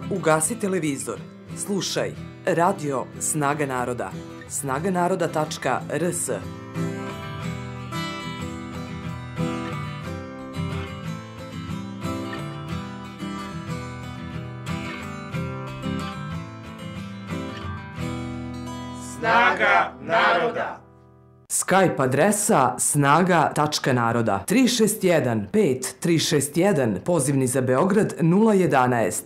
Ugasi televizor. Slušaj Radio Snaga naroda. snagaнарода.rs. Snaga naroda. Skype adresa snaga.naroda 361 5361, pozivni za Beograd 011.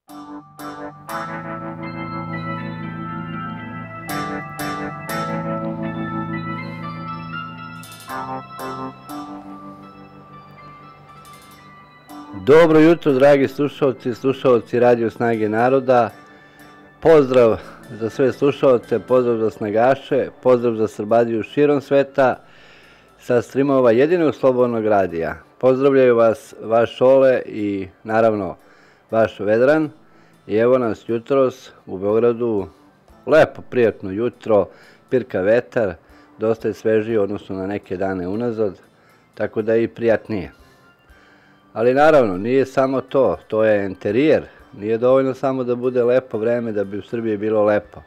Dobro jutro, dragi slušalci Radio Snage naroda. Pozdrav za sve slušalce, pozdrav za snagaše, pozdrav za Srbadiju širom sveta sa streamova jedinog slobodnog radija. Pozdravljaju vas vaš Šole i naravno vaš Vedran. I evo nas jutros u Beogradu, lepo, prijatno jutro, pirka vetar, dosta je svežije odnosno na neke dane unazad, tako da je i prijatnije. Ali naravno, nije samo to, to je enterijer. Nije dovoljno samo da bude lepo vreme da bi u Srbiji bilo lepo.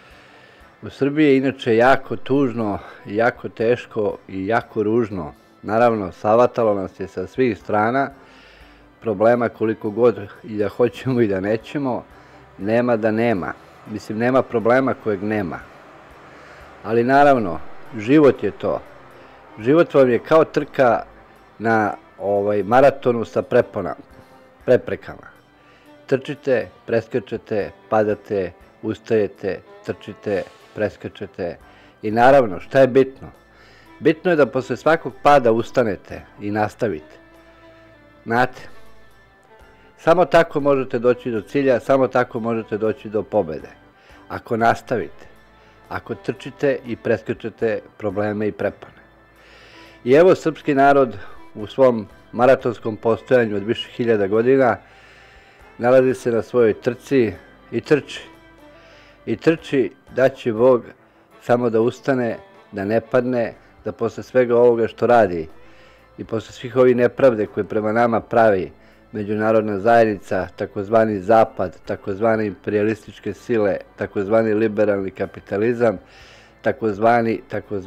U Srbiji je inače jako tužno, jako teško i jako ružno. Naravno, savatalo nas je sa svih strana, problema koliko god i da hoćemo i da nećemo, nema da nema. Mislim, nema problema kojeg nema. Ali naravno, život je to. Život vam je kao trka na maratonu sa preprekama. Trčite, preskačete, padate, ustajete, trčite, preskačete. I naravno, šta je bitno? Bitno je da posle svakog pada ustanete i nastavite. Znate, samo tako možete doći do cilja, samo tako možete doći do pobede. Ako nastavite, ako trčite i preskačete probleme i prepone. I evo srpski narod u svom maratonskom postojanju od više hiljada godina nalazi se na svojoj trci i trči. I trči da će Bog samo da ustane, da ne padne, da posle svega ovoga što radi i posle svih ovih nepravde koje prema nama pravi međunarodna zajednica, takozvani zapad, takozvane imperialističke sile, takozvani liberalni kapitalizam, takozvani,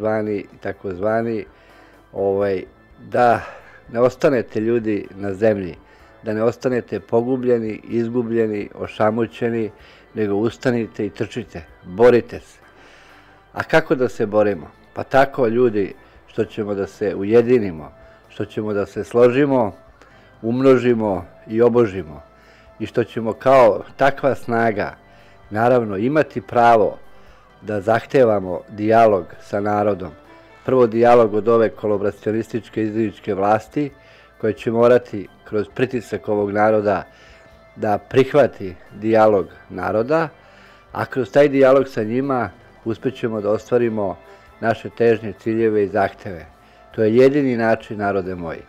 da ne ostanete ljudi na zemlji, da ne ostanete pogubljeni, izgubljeni, ošamućeni, nego ustanite i trčite, borite se. A kako da se borimo? Pa tako, ljudi, što ćemo da se ujedinimo, što ćemo da se složimo, umnožimo i obožimo i što ćemo kao takva snaga, naravno, imati pravo da zahtevamo dijalog sa narodom. Prvo dijalog od ove kolaboracionističke izdajničke vlasti, koje će morati kroz pritisak ovog naroda da prihvati dijalog naroda, a kroz taj dijalog sa njima uspećemo da ostvarimo naše težnje, ciljeve i zahteve. To je jedini način, narode moji.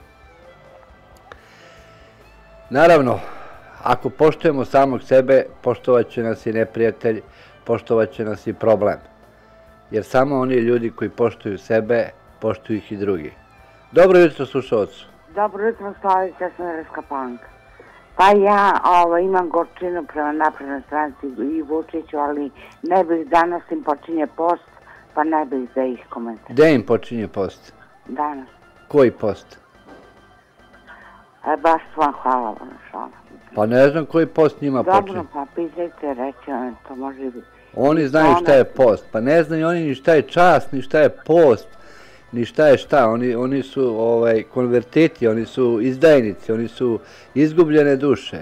Naravno, ako poštujemo samog sebe, poštovat će nas i neprijatelj, poštovat će nas i problem. Jer samo oni ljudi koji poštuju sebe, poštuju ih i drugi. Dobro jutro, slušalcu. Dobro jutro, Slavica, ja sam Reska Panka. Pa ja imam gorčinu prema Naprednoj stranci i Vučiću, ali ne bih, danas im počinje post, pa ne bih da ih komentarišem. Gde im počinje post? Danas. Koji post? Baš vam hvala vam, Šona. Pa ne znam koji post njima počinje. Dobro, pa pitajte, reći vam, to može biti. Oni znaju šta je post, pa ne znaju oni ni šta je čast, ni šta je post, ni šta je šta. Oni su konvertiti, oni su izdajnici, oni su izgubljene duše.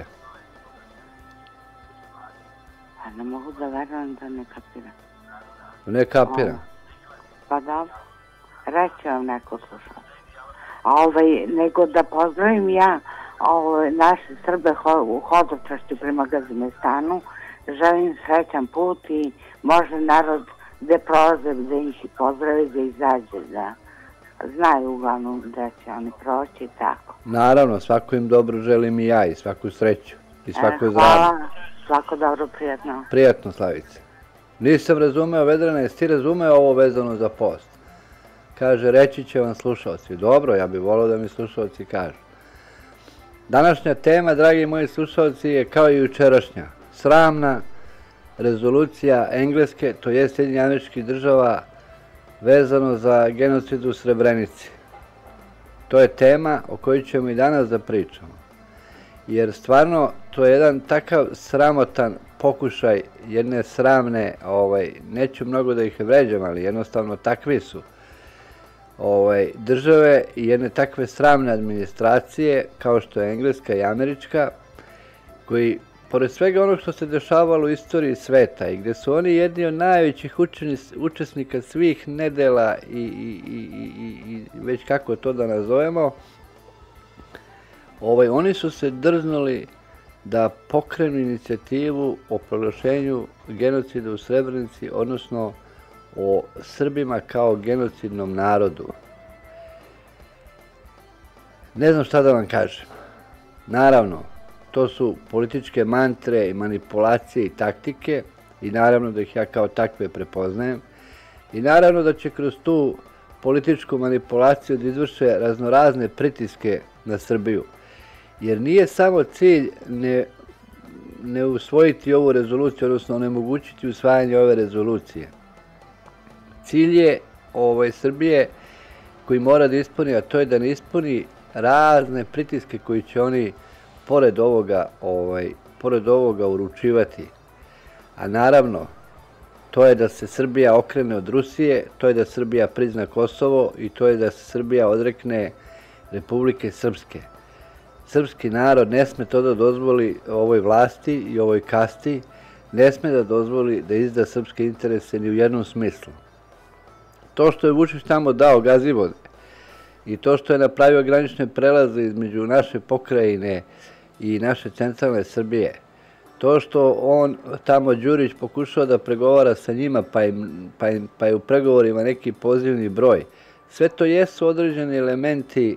Pa ne mogu da verujem da ne kapiram. Ne kapiram. Pa dobro, reći vam neko slušao. Nego da pozdravim ja naše Srbe u hodočašću prema Gazimestanu. Želim srećan put i može narod gde prolaze, gde ih pozdravi, da izađe, da znaju uglavnom da će oni proći i tako. Naravno, svako im dobro želim i ja i svaku sreću i svako zdravlje. Hvala, svako dobro, prijatno. Prijatno, Slavice. Nisam razumeo, Vedrana, jesi ti razumeo ovo vezano za post? Kaže, reći će vam slušalci. Dobro, ja bih volio da mi slušalci kažu. Današnja tema, dragi moji slušalci, je kao i jučerašnja. sramna rezolucija Engleske, to je Sjedinjenih Američkih Država, vezano za genocid u Srebrenici. To je tema o kojoj ćemo i danas da pričamo. Jer stvarno to je jedan takav sramotan pokušaj jedne sramne, neću mnogo da ih vređam, ali jednostavno takvi su, države i jedne takve sramne administracije kao što je engleska i američka, koji, pored svega onog što se dešavalo u istoriji sveta i gdje su oni jedni od najvećih učesnika svih nedela i već kako to da nazovemo, oni su se drznuli da pokrenu inicijativu o proglašenju genocida u Srebrenici, odnosno o Srbima kao genocidnom narodu. Ne znam šta da vam kažem. Naravno, to su političke mantre i manipulacije i taktike i naravno da ih ja kao takve prepoznajem i naravno da će kroz tu političku manipulaciju da izvrše raznorazne pritiske na Srbiju. Jer nije samo cilj ne usvojiti ovu rezoluciju, odnosno onemogućiti usvajanje ove rezolucije. Cilj je Srbije koji mora da ispuni, a to je da ne ispuni razne pritiske koji će oni pored ovoga uručivati. A naravno, to je da se Srbija okrene od Rusije, to je da Srbija prizna Kosovo i to je da se Srbija odrekne Republike Srpske. Srpski narod ne sme to da dozvoli ovoj vlasti i ovoj kasti, ne sme da dozvoli da izda srpske interese ni u jednom smislu. To što je Vučić tamo dao Gazivode i to što je napravio granične prelaze između naše pokrajine i naše centralne Srbije, to što on tamo Đurić pokušao da pregovara sa njima pa je u pregovorima neki pozivni broj, sve to jesu određeni elementi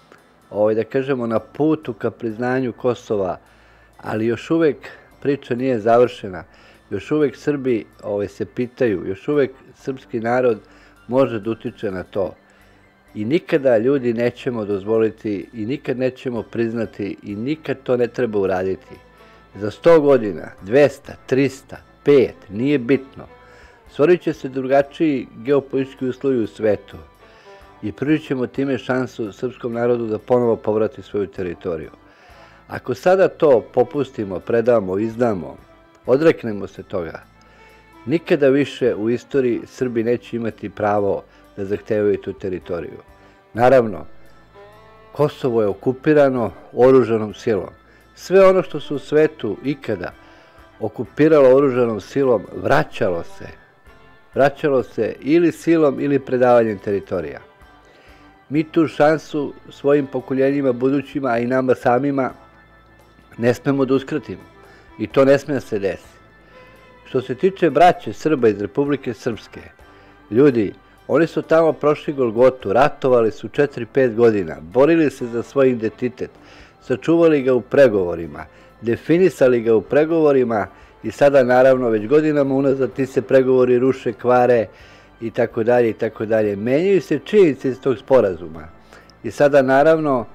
da kažemo na putu ka priznanju Kosova, ali još uvek priča nije završena. Još uvek Srbi se pitaju, još uvek srpski narod može da utiče na to. I nikada ljudi nećemo dozvoliti i nikad nećemo priznati i nikad to ne treba uraditi. Za 100 godina, 200, 300, 5, nije bitno. Stvorit će se drugačiji geopolitički uslovi u svetu i pružit ćemo time šansu srpskom narodu da ponovo povrati svoju teritoriju. Ako sada to popustimo, predamo, izdamo, odreknemo se toga, nikada više u istoriji Srbi neće imati pravo da zahtevaju tu teritoriju. Naravno, Kosovo je okupirano oružanom silom. Sve ono što se u svetu ikada okupiralo oružanom silom vraćalo se. Vraćalo se ili silom ili predavanjem teritorija. Mi tu šansu svojim pokoljenjima budućima, a i nama samima, ne smemo da uskratimo. I to ne sme da se desi. Što se tiče braće Srba iz Republike Srpske, ljudi, oni su tamo prošli Golgotu, ratovali su 4-5 godina, borili se za svoj identitet, sačuvali ga u pregovorima, definisali ga u pregovorima i sada naravno već godinama unazad ti se pregovori ruše, kvare i tako dalje i tako dalje. Menjaju se činjenice iz tog sporazuma i sada naravno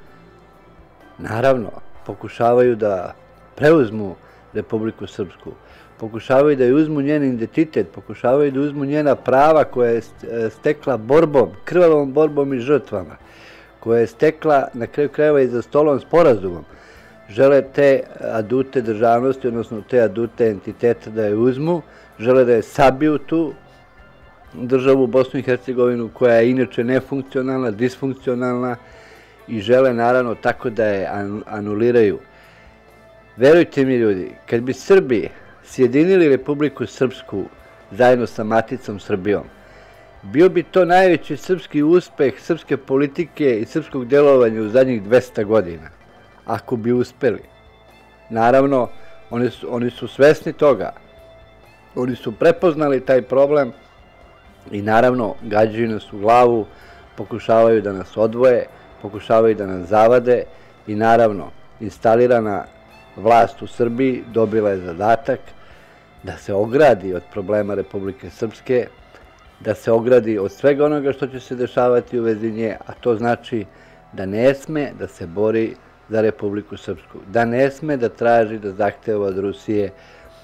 pokušavaju da preuzmu Republiku Srpsku, pokušavaju da joj uzmu njen identitet, pokušavaju da uzmu njena prava koja je stekla borbom, krvavom borbom i žrtvama, koja je stekla na kraju krajeva i za stolom sporazumom. Žele te adute državnosti, odnosno te adute entiteta da je uzmu, žele da je sabiju tu državu Bosnu i Hercegovinu koja je inače nefunkcionalna, disfunkcionalna i žele naravno tako da je anuliraju. Verujte mi ljudi, kad bi Srbi sjedinili Republiku Srpsku zajedno sa Maticom Srbijom, bio bi to najveći srpski uspeh srpske politike i srpskog delovanja u zadnjih 200 godina. Ako bi uspeli. Naravno, oni su svesni toga. Oni su prepoznali taj problem i naravno gađaju nas u glavu, pokušavaju da nas odvoje, pokušavaju da nas zavade i naravno instalirana vlast u Srbiji dobila je zadatak da se ogradi od problema Republike Srpske, da se ogradi od svega onoga što će se dešavati u vezi nje, a to znači da ne sme da se bori za Republiku Srpsku, da ne sme da traži, da zahteva od Rusije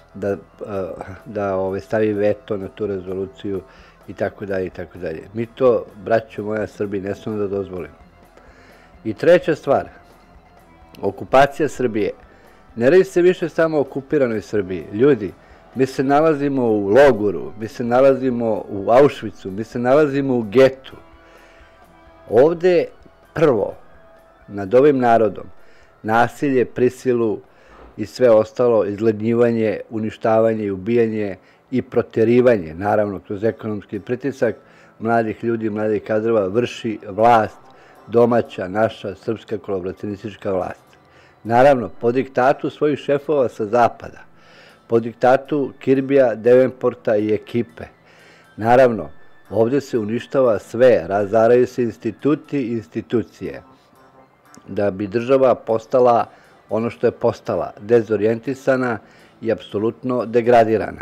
da stavi veto na tu rezoluciju i tako dalje i tako dalje. Mi to, braćo moja Srbi, ne smemo da dozvolimo. I treća stvar, okupacija Srbije. Ne radi se više samo o okupiranoj Srbiji. Ljudi, mi se nalazimo u logoru, mi se nalazimo u Auschwitzu, mi se nalazimo u getu. Ovde prvo, nad ovim narodom, nasilje, prisilu i sve ostalo, izgladnjivanje, uništavanje i ubijanje i protjerivanje, naravno, kroz ekonomski pritisak mladih ljudi, mladih kadrova, vrši vlast, domaća, naša, srpska kolaboracionistička vlast. Naravno, po diktatu svojih šefova sa zapada, po diktatu Kirbija, Devenporta i ekipe. Naravno, ovdje se uništava sve, razaraju se instituti i institucije, da bi država postala ono što je postala, dezorijentisana i apsolutno degradirana.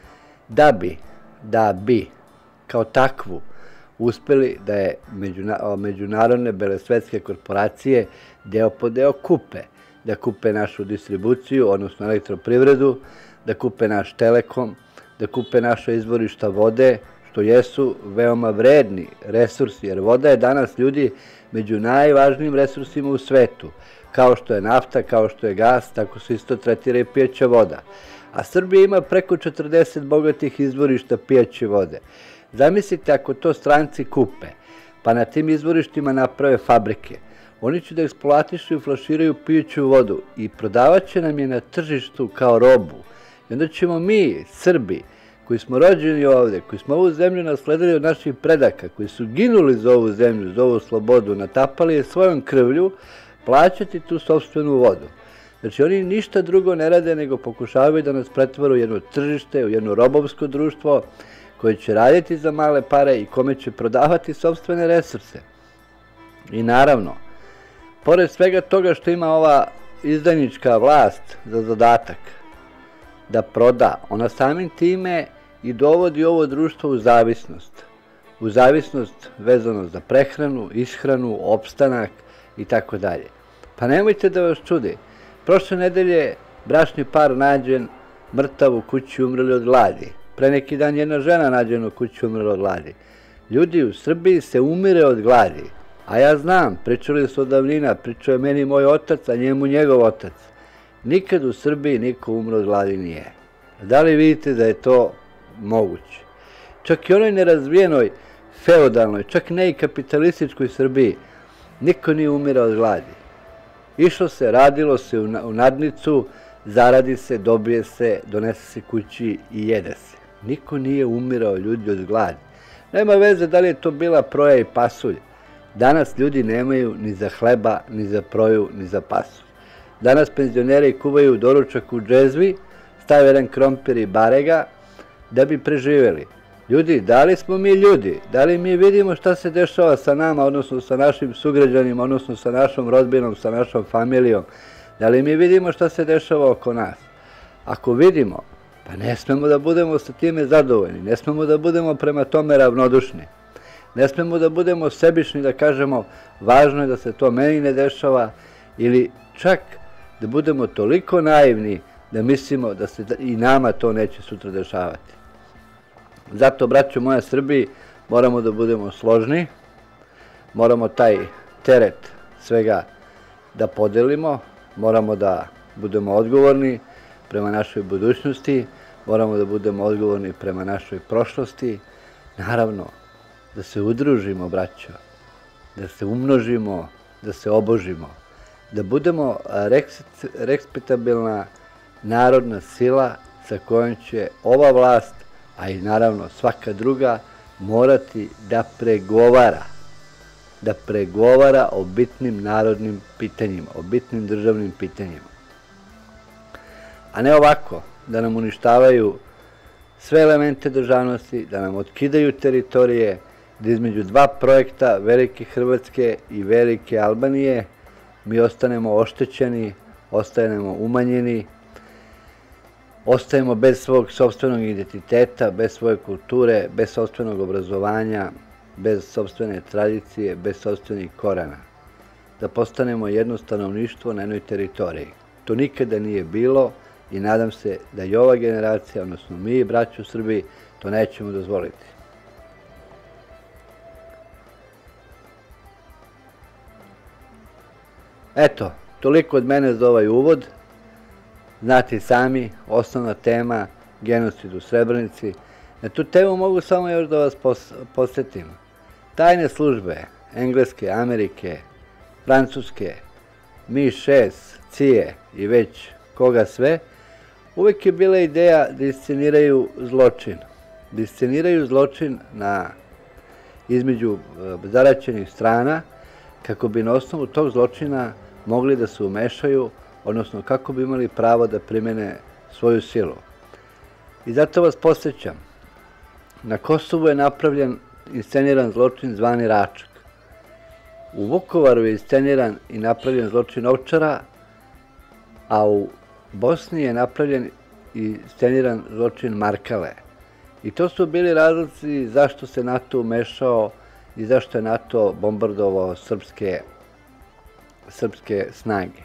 Da bi kao takvu uspeli da je međunarodne belosvetske korporacije deo po deo kupe, da kupe našu distribuciju, odnosno elektroprivredu, da kupe naš telekom, da kupe naše izvorišta vode, što jesu veoma vredni resursi, jer voda je danas, ljudi, među najvažnijim resursima u svetu. Kao što je nafta, kao što je gas, tako se isto tretira i pijeća voda. A Srbija ima preko 40 bogatih izvorišta pijeće vode. Zamislite ako to stranci kupe, pa na tim izvorištima naprave fabrike. Oni će da eksploatišu i flaširaju pijeću vodu i prodavat će nam je na tržištu kao robu. I onda ćemo mi, Srbi, koji smo rođeni ovde, koji smo ovu zemlju nasledili od naših predaka, koji su ginuli za ovu zemlju, za ovu slobodu, natapali je svojom krvlju, plaćati tu sopstvenu vodu. Znači, oni ništa drugo ne rade nego pokušavaju da nas pretvore u jedno tržište, u jedno robovsko društvo koje će raditi za male pare i kome će prodavati sopstvene resurse. I naravno, pored svega toga što ima ova izdajnička vlast za zadatak da proda, ona samim time i dovodi ovo društvo u zavisnost. U zavisnost vezano za prehranu, ishranu, opstanak i tako dalje. Pa nemojte da vas čudi. Prošle nedelje bračni par nađen mrtav u kući, umreli od gladi. Pre neki dan jedna žena nađena u kući, umrela od gladi. Ljudi, u Srbiji se umire od gladi. A ja znam, pričali su od davnina, pričao je meni moj otac, a njemu njegov otac. Nikad u Srbiji niko umre od gladi nije. Da li vidite da je to moguće? Čak i onoj nerazvijenoj, feudalnoj, čak ne i kapitalističkoj Srbiji, niko nije umirao od gladi. Išlo se, radilo se u nadnicu, zaradi se, dobije se, donese se kući i jede se. Niko nije umirao, ljudi, od gladi. Nema veze da li je to bila proja i pasulj. Danas ljudi nemaju ni za hleba, ni za proju, ni za pasulj. Danas penzioneri kuvaju doručak u džezvi, stave jedan krompir i barega da bi preživjeli. Ljudi, da li smo mi ljudi? Da li mi vidimo šta se dešava sa nama, odnosno sa našim sugrađanima, odnosno sa našom rodbinom, sa našom familijom? Da li mi vidimo šta se dešava oko nas? Ako vidimo, pa ne smemo da budemo sa time zadovoljni, ne smemo da budemo prema tome ravnodušni. Ne smemo da budemo sebični, da kažemo važno je da se to meni ne dešava, ili čak da budemo toliko naivni da mislimo da se i nama to neće sutra dešavati. Zato, braćo moja Srbiji, moramo da budemo složni, moramo taj teret svega da podelimo, moramo da budemo odgovorni prema našoj budućnosti, moramo da budemo odgovorni prema našoj prošlosti, naravno da se udružimo, braćo, da se umnožimo, da se obožimo, da budemo respektabilna narodna sila sa kojom će ova vlast, a i naravno svaka druga, morati da pregovara o bitnim narodnim pitanjima, o bitnim državnim pitanjima. A ne ovako, da nam uništavaju sve elemente državnosti, da nam otkidaju teritorije, da između dva projekta, Velike Hrvatske i Velike Albanije, mi ostanemo oštećeni, ostanemo umanjeni, ostajemo bez svog sopstvenog identiteta, bez svoje kulture, bez sopstvenog obrazovanja, bez sopstvene tradicije, bez sopstvenih korana. Da postanemo jedno stanovništvo na jednoj teritoriji. To nikada nije bilo, i nadam se da i ova generacija, odnosno mi, braći u Srbiji, to nećemo dozvoliti. Eto, toliko od mene za ovaj uvod. Znate i sami, osnovna tema, genocid u Srebrenici. Na tu temu mogu samo još da vas podsjetim. Tajne službe, Engleske, Amerike, Francuske, MI6, CIA i već koga sve, uvijek je bila ideja da isceniraju zločin. Da isceniraju zločin između zaraćenih strana, kako bi na osnovu tog zločina mogli da se umešaju, odnosno kako bi imali pravo da primene svoju silu. I zato vas podsjećam, na Kosovu je napravljen isceniran zločin zvani Račak. U Vukovaru je isceniran i napravljen zločin Ovčara, a u Bosni je napravljen i isceniran zločin Markale. I to su bili razlozi zašto se NATO umešao i zašto je NATO bombardovao srpske snage.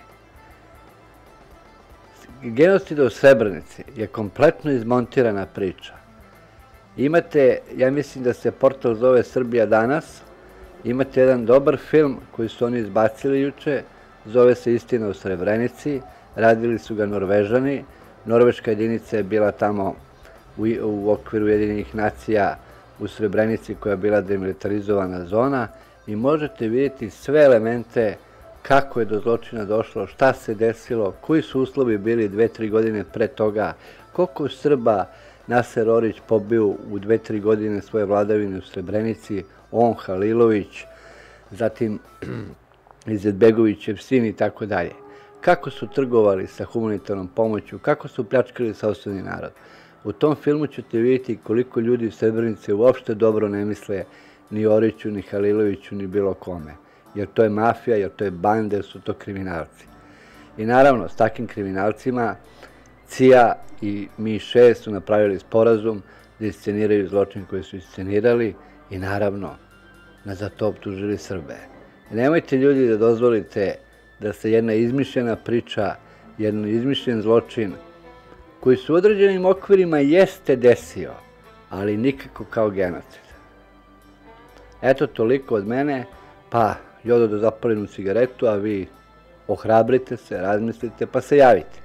Genocid u Srebrenici je kompletno izmontirana priča. Imate, ja mislim da se portal zove Srbija danas, imate jedan dobar film koji su oni izbacili juče, zove se Istina o Srebrenici, radili su ga Norvežani, norveška jedinica je bila tamo u okviru Ujedinjenih nacija u Srebrenici koja je bila demilitarizovana zona i možete vidjeti sve elemente kako je do zločina došlo, šta se desilo, koji su uslovi bili 2-3 godine pre toga, koliko Srba Naser Orić pobio u 2-3 godine svoje vladavine u Srebrenici, on, Halilović, zatim Izetbegovićev sin i tako dalje. Kako su trgovali sa humanitarnom pomoću, kako su pljačkali sopstveni narod. U tom filmu ćete vidjeti koliko ljudi u Srebrenici uopšte dobro ne misle ni Oriću, ni Haliloviću, ni bilo kome. Jer to je mafija, jer to je banda, jer su to kriminalci. I naravno, s takvim kriminalcima CIA i MI6 su napravili sporazum da isceniraju zločin koji su iscenirali i naravno za to optužili Srbe. Nemojte ljudi da dozvolite da se jedna izmišljena priča, jedan izmišljen zločin koji su u određenim okvirima jeste desio, ali nikako kao genocid. Eto, toliko od mene, pa Jodo da zapalim u cigaretu, a vi ohrabrite se, razmislite, pa se javite.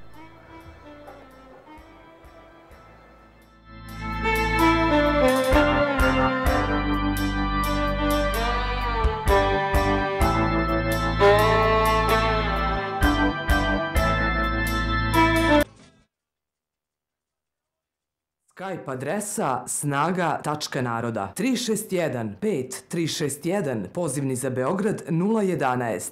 Skype adresa snaga.naroda 361 5361 pozivni za Beograd 011.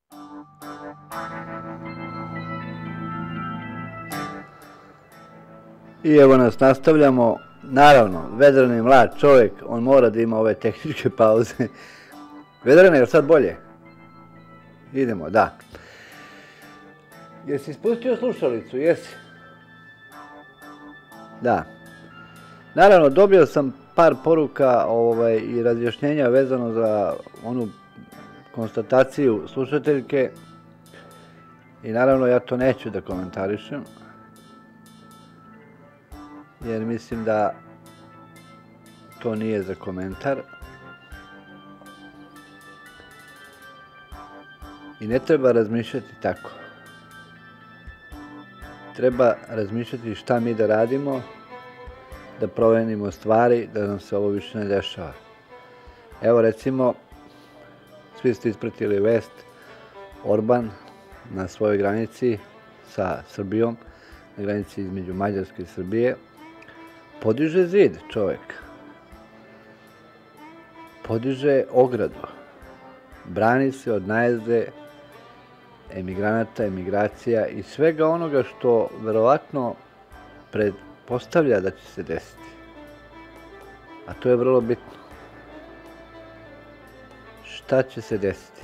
I evo nas nastavljamo. Naravno, Vedran je mlad čovjek, on mora da ima ove tehničke pauze. Vedran, je li sad bolje? Idemo, da. Jesi ispustio slušalicu? Jesi? Da. Naravno, dobio sam par poruka i razjašnjenja vezano za onu konstataciju slušateljke i naravno ja to neću da komentarišem jer mislim da to nije za komentar i ne treba razmišljati tako. Treba razmišljati šta mi da radimo, da promenimo stvari, da nam se ovo više ne dešava. Evo recimo, svi ste ispratili vest, Orban na svojoj granici sa Srbijom, na granici između Mađarske i Srbije, podiže zid čovjek. Podiže ogradu. Brani se od najezde emigranata, emigracija i svega onoga što verovatno pretpostavlja da će se desiti. A to je vrlo bitno. Šta će se desiti?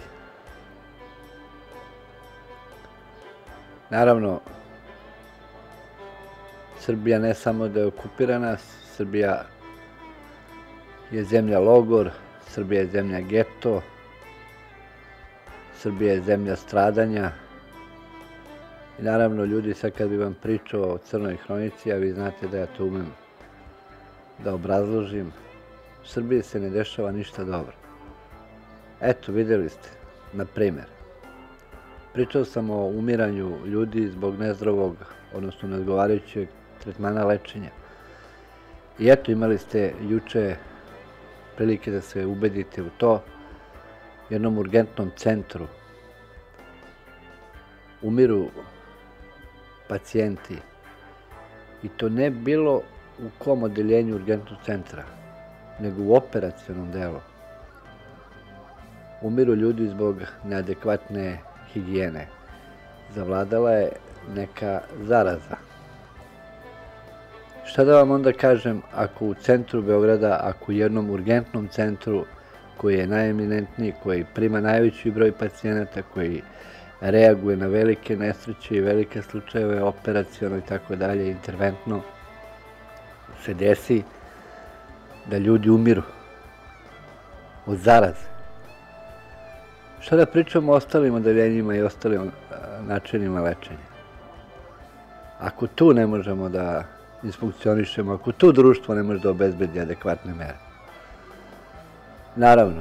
Naravno, Srbija ne samo da je okupirana, Srbija je zemlja logor, Srbija je zemlja geto, Srbija je zemlja stradanja I naravno, ljudi, sad kad bi vam pričao o Crnoj hronici, a vi znate da ja to umem da obrazložim, u Srbiji se ne dešava ništa dobro. Eto, vidjeli ste, na primjer. Pričao sam o umiranju ljudi zbog nezdravog, odnosno neodgovarajućeg tretmana lečenja. I eto, imali ste juče prilike da se ubedite u to. U jednom urgentnom centru umiru pacijenti. I to ne bilo u kom odeljenju urgentnog centra, nego u operacionom delu. Umiru ljudi zbog neadekvatne higijene. Zavladala je neka zaraza. Šta da vam onda kažem ako u centru Beograda, ako u jednom urgentnom centru koji je najeminentniji, koji prima najveći broj pacijenata, koji reaguje na velike nesreće i velike slučajeve operaciono i tako dalje, interventno, se desi da ljudi umiru od zaraze. Šta da pričamo o ostalim odeljenjima i ostalim načinima lečenja? Ako tu ne možemo da isfunkcionišemo, ako tu društvo ne može da obezbedi adekvatne mere. Naravno,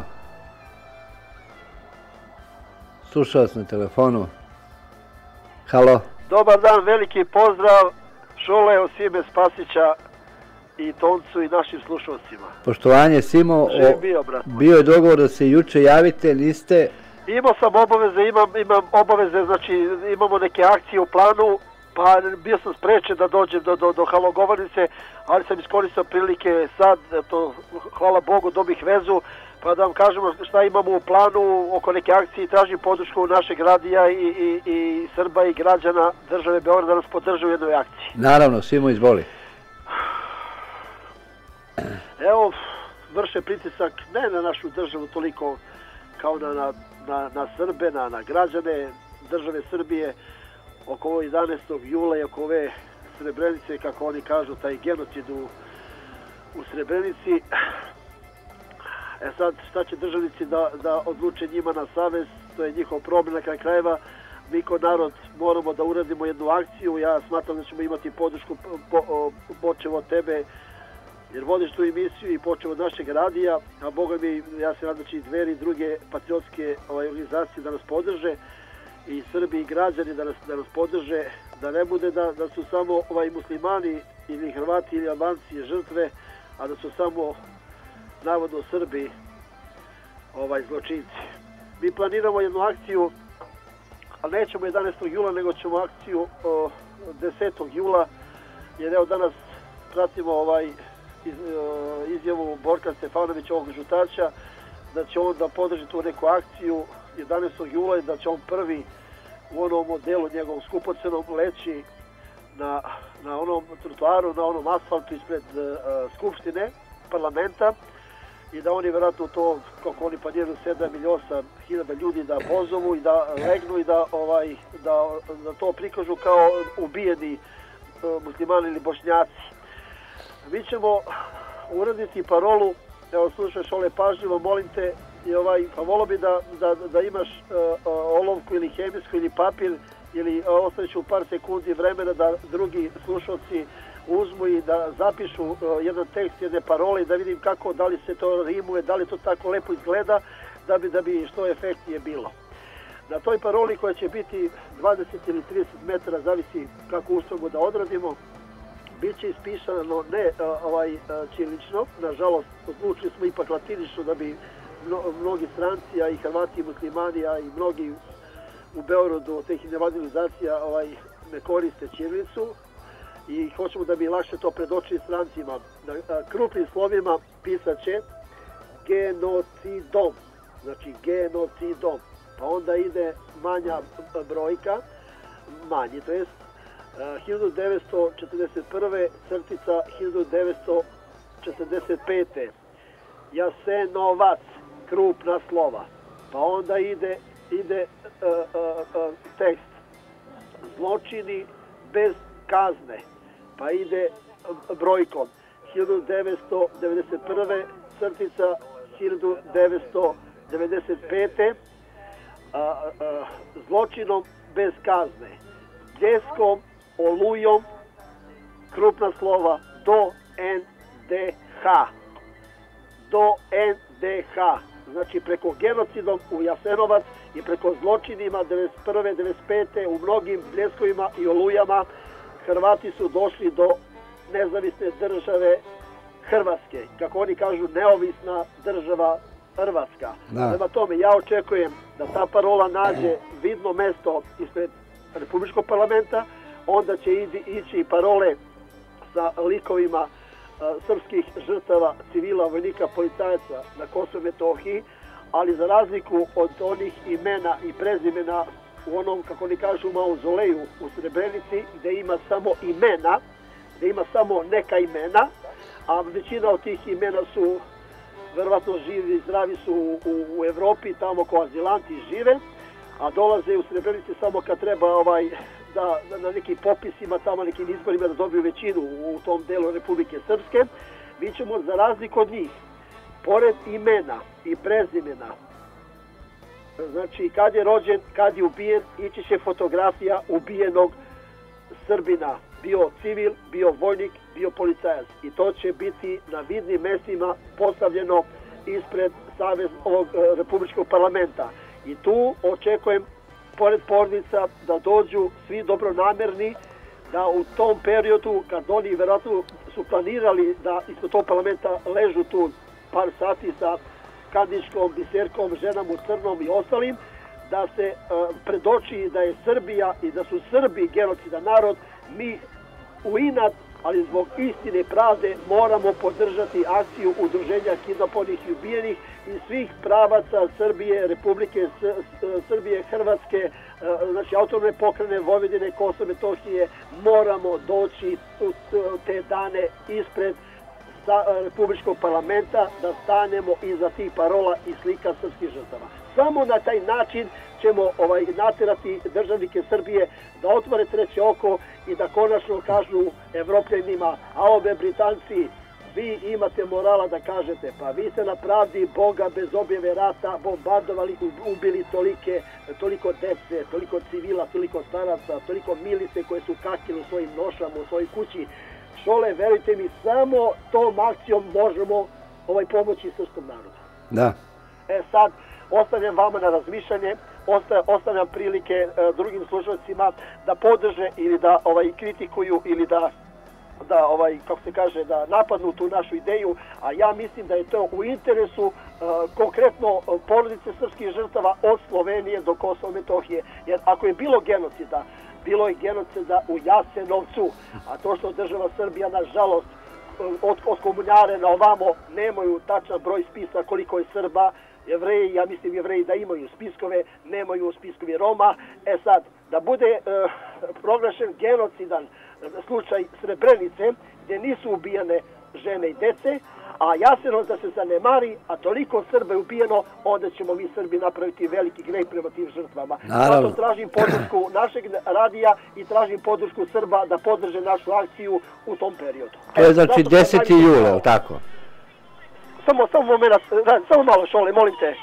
slušao sam na telefonu. Halo? Dobar dan, veliki pozdrav Šole, Osime Spasića i Toncu i našim slušalcima. Poštovanje, Simo. Bio je dogovor da se juče javite, niste... Imao sam obaveze, imam obaveze, znači imamo neke akcije u planu, pa bio sam sprečen da dođem do Halogovanice, ali sam iskoristio prilike sad, to, hvala Bogu, dobih vezu, pa da vam kažemo šta imamo u planu oko neke akcije i tražim podršku našeg radija i Srba i građana države Beograda da nas podrže u jednoj akciji. Naravno, Simo, izvoli. Evo, vrše pritisak ne na našu državu toliko kao na Srbe, na građane države Srbije oko ovo 11. jula i oko ove Srebrenice, kako oni kažu, taj genocid u Srebrenici. E sad, šta će državnici da odluče njima na savez, to je njihov problem na kraj krajeva. Mi kao narod moramo da uradimo jednu akciju, ja smatram da ćemo imati podršku počev od tebe, jer vodiš tu emisiju i počev od našeg radija, a Boga mi, ja se nadam da će i Dveri i druge patriotske organizacije da nas podrže, i Srbi i građani da nas podrže, da ne bude da su samo muslimani ili Hrvati ili Albanci žrtve, a da su samo navodno Srbi zločinci. Mi planiramo jednu akciju, ali nećemo 11. jula, nego ćemo akciju 10. jula, jer evo danas pratimo izjavu Borka Stefanovića, ovog žutača, da će on da podrži tu neku akciju 11. jula i da će on prvi u onom modelu njegovom skupocenom leći na onom trotoaru, na onom asfaltu ispred Skupštine, parlamenta, i da oni vjerojatno to, kako oni planiraju, 7 ili 8 hiljada ljudi da pozovu i da legnu i da to prikažu kao ubijeni muslimani ili bošnjaci. Mi ćemo uraditi parolu, evo slušaš Šole pažljivo, molim te, pa volio bi da imaš olovku ili hemijsku ili papir, ili ostavit ću par sekundi vremena da drugi slušalci uzmu i da zapišu jedan tekst, jedne parole i da vidim kako, da li se to rimuje, da li to tako lepo izgleda, da bi što efektnije bilo. Na toj paroli koja će biti 20 ili 30 metara, zavisi kako uspemo da odradimo, bit će ispisano ne ćirilično, nažalost odlučili smo ipak latinično da bi mnogi stranci, a i Hrvati i muslimani, a i mnogi u Beogradu od teh nevladinizacija ne koriste ćirilicu i hoćemo da bi lakše to predočili strancima. Krupnim slovima pisat će genocidom, znači genocidom, pa onda ide manja brojka, manji, to jest 1941. crtica 1945. Jasenovac, krupna slova. Pa onda ide tekst zločini bez kazne. Pa ide brojkom 1991. crtica 1995. Zločinom bez kazne. Bljeskom, Olujom, krupna slova, do NDH. Do NDH. Znači preko genocidom u Jasenovac i preko zločinima 91. 95. u mnogim Bljeskovima i Olujama Hrvati su došli do nezavisne države Hrvatske. Kako oni kažu, neovisna država Hrvatska. Prema tome, ja očekujem da ta parola nađe vidno mesto ispred Republičkog parlamenta, onda će ići parole sa likovima srpskih žrtava, civila, vojnika, policajaca na Kosovo i Metohiji, ali za razliku od onih imena i prezimena u onom, kako oni kažu, mauzoleju u Srebrenici, gde ima samo imena, gde ima samo neka imena, a većina od tih imena su verovatno živi, zdravi su u Evropi, tamo ko azilanti žive, a dolaze u Srebrenici samo kad treba da na nekim popisima, tamo nekim izborima da dobiju većinu u tom delu Republike Srpske. Mi ćemo za razliku od njih, pored imena i prezimena, znači kad je rođen, kad je ubijen, ići će fotografija ubijenog Srbina, bio civil, bio vojnik, bio policajac, i to će biti na vidnim mestima postavljeno ispred ovog Republičkog parlamenta. I tu očekujem, pored porodica, da dođu svi dobronamerni, da u tom periodu, kad oni verovatno su planirali da ispred tog parlamenta ležu tu par sati sa Kandičkom, Biserkom, ženama u crnom i ostalim, da se predoči da je Srbija i da su Srbi genocidan narod. Mi u inat, ali zbog istine i pravde, moramo podržati akciju udruženja kidnapovanih i ubijenih i svih pravaca Srbije, Republike Srbije, Hrvatske, znači autonomne pokrajine, Vojvodine, Kosova i Metohije. Moramo doći u te dane ispred Republičkog parlamenta, da stanemo iza tih parola i slika srpskih žrtava. Samo na taj način ćemo naterati državnike Srbije da otvore treće oko i da konačno kažu Evropljanima, a obe Britanci, vi imate morala da kažete, pa vi ste na pravdi Boga bez objave rata bombardovali, ubili toliko dece, toliko civila, toliko staraca, toliko milice koje su kakili u svojim nošama, u svojoj kući. Šole, verujte mi, samo tom akcijom možemo pomoći srpskom narodu. Da. Sad, ostavljam vama na razmišljanje, ostavljam prilike drugim slušalcima da podrže ili da kritikuju ili da kako se kaže, da napadnu tu našu ideju, a ja mislim da je to u interesu konkretno porodice srpskih žrtava od Slovenije do Kosova i Metohije. Jer ako je bilo genocida, bilo je genocida u Jasenovcu, a to što država Srbija, nažalost, od komunjare na ovamo nemaju tačan broj spisa koliko je Srba, Jevreji, ja mislim Jevreji da imaju spiskove, nemaju spiskovi Roma. Sad, da bude proglašen genocidan slučaj Srebrenice, gdje nisu ubijane žene i dece, a Jasenovac da se zanemari, a toliko Srba je ubijeno, onda ćemo mi Srbi napraviti veliki greh prema tim žrtvama. Zato tražim podršku našeg radija i tražim podršku Srba da podrže našu akciju u tom periodu. To je znači 10. jula, tako? Samo moment, samo malo, Šole, molim te.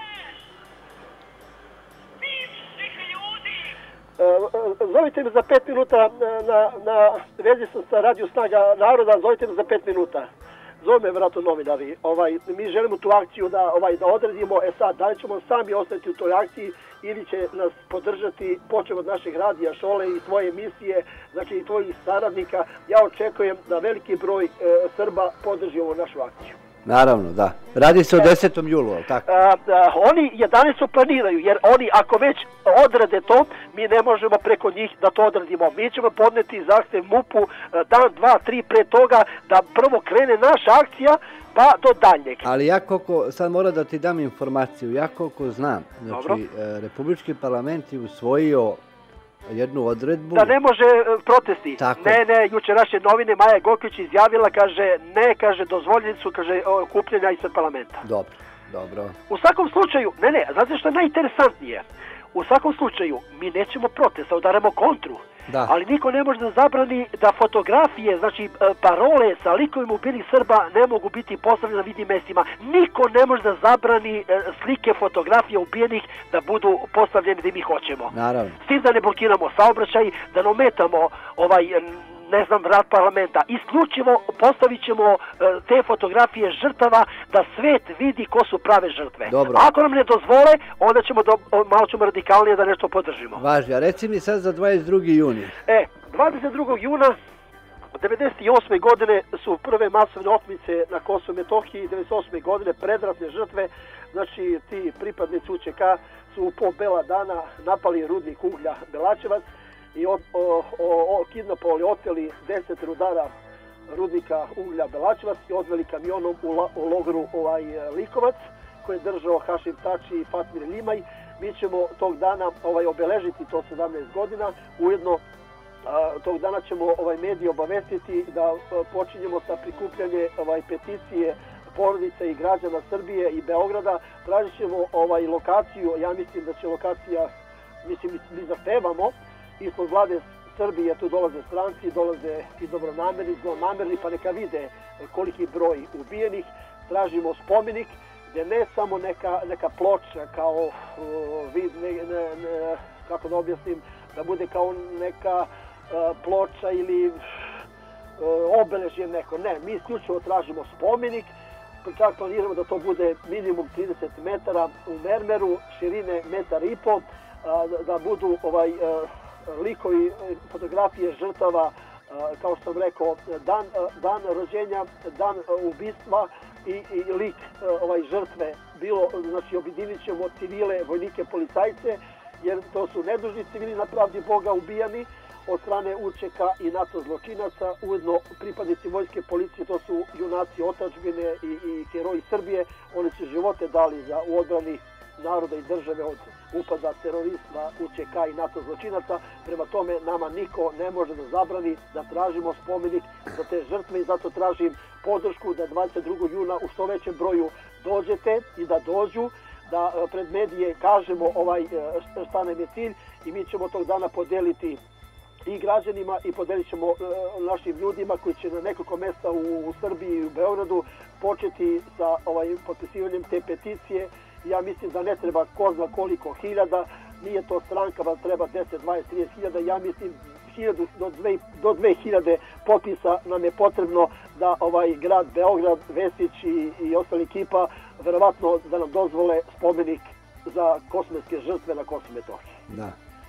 Zovite me za 5 minuta, na vezi sam sa Radio Snaga Naroda, zovite me za 5 minuta. Zove me vratno novinari. Mi želimo tu akciju da odredimo. Sad, da li ćemo sami ostati u toj akciji ili će nas podržati, počeo od naših radija, Šole, i tvoje emisije, znači i tvojih saradnika. Ja očekujem da veliki broj Srba podrži ovu našu akciju. Naravno, da. Radi se o 10. julu, ali tako? Oni 11. planiraju, jer oni ako već odrade to, mi ne možemo preko njih da to odradimo. Mi ćemo podneti zahtev MUP-u dan, 2, 3 pre toga da prvo krene naša akcija, pa do daljnjeg. Ali ja koliko, sad moram da ti dam informaciju, ja koliko znam, znači Republički parlament je usvojio jednu odredbu. Da ne može protesti. Ne, juče naše novine Maja Gojković izjavila, kaže, dozvoljeni su, okupljanja ispred parlamenta. Dobro. U svakom slučaju, znate što je najinteresantnije? u svakom slučaju, mi nećemo protest, da udaramo kontru. Da. Ali niko ne može da zabrani da fotografije, znači parole sa likovima ubijenih Srba ne mogu biti postavljene na vidnim mestima. Niko ne može da zabrani slike, fotografije ubijenih da budu postavljene da mi hoćemo. Naravno. S tim da ne blokiramo saobraćaj, da ne ometamo rad parlamenta. Isključivo postavit ćemo te fotografije žrtava da svet vidi ko su prave žrtve. Dobro. Ako nam ne dozvole, onda ćemo malo ćemo radikalnije da nešto podržimo. Važi, a reci mi sad za 22. juni. 22. juna 1998. godine su prve masovne otmice na Kosovu i Metohiji, 1998. godine predratne žrtve, znači ti pripadnici UČK su po bela dana napali rudnik uglja Belačevac i kidnapovali, oteli 10 rudara rudnika uglja Belačevac i odveli kamionom u logoru Likovac koji je držao Hašim Tači i Fatmir Limaj. Mi ćemo tog dana obeležiti to 17 godina, ujedno tog dana ćemo medije obavestiti da počinjemo sa prikupljanje peticije porodica i građana Srbije i Beograda. Tražit ćemo lokaciju, ja mislim da će lokacija, mi zahtevamo, ispod vlade Srbije, tu dolaze stranci, dolaze i dobronamerni, zlonamerni, pa neka vide koliki broj ubijenih. Tražimo spomenik gdje ne samo neka ploča kao vid, kako da objasnim, da bude kao neka ploča ili obeležje neko. Ne, mi isključivo tražimo spomenik, čak planiramo da to bude minimum 30 metara u mermeru, širine 1,5 m, da budu likovi, fotografije žrtava, kao što sam rekao, dan rođenja, dan ubistva i lik žrtve. Znači objedinit ćemo civile, vojnike, policajce, jer to su nedužni civili na pravdi Boga ubijani od strane UČK i NATO zločinaca, ujedno pripadnici vojske policije, to su junaci otadžbine i heroji Srbije, oni su živote dali u odbrani naroda i države od upada terorista, UČK i NATO zločinaca. Prema tome nama niko ne može da zabrani da tražimo spomenik za te žrtve i zato tražim podršku da 22. juna u što većem broju dođete i da dođu, da pred medije kažemo šta nam je cilj i mi ćemo tog dana podeliti i građanima i podelit ćemo našim ljudima koji će na nekoliko mesta u Srbiji i u Beogradu početi sa potpisivanjem te peticije. Ja mislim da ne treba ko zna koliko hiljada, nije to stranka, da treba 10, 20, 30 hiljada, ja mislim 1000 do 2000 potpisa nam je potrebno da grad Beograd, Vesić i ostali ekipa verovatno da nam dozvole spomenik za kosovske žrtve na Kosovu i Metohiji. Da.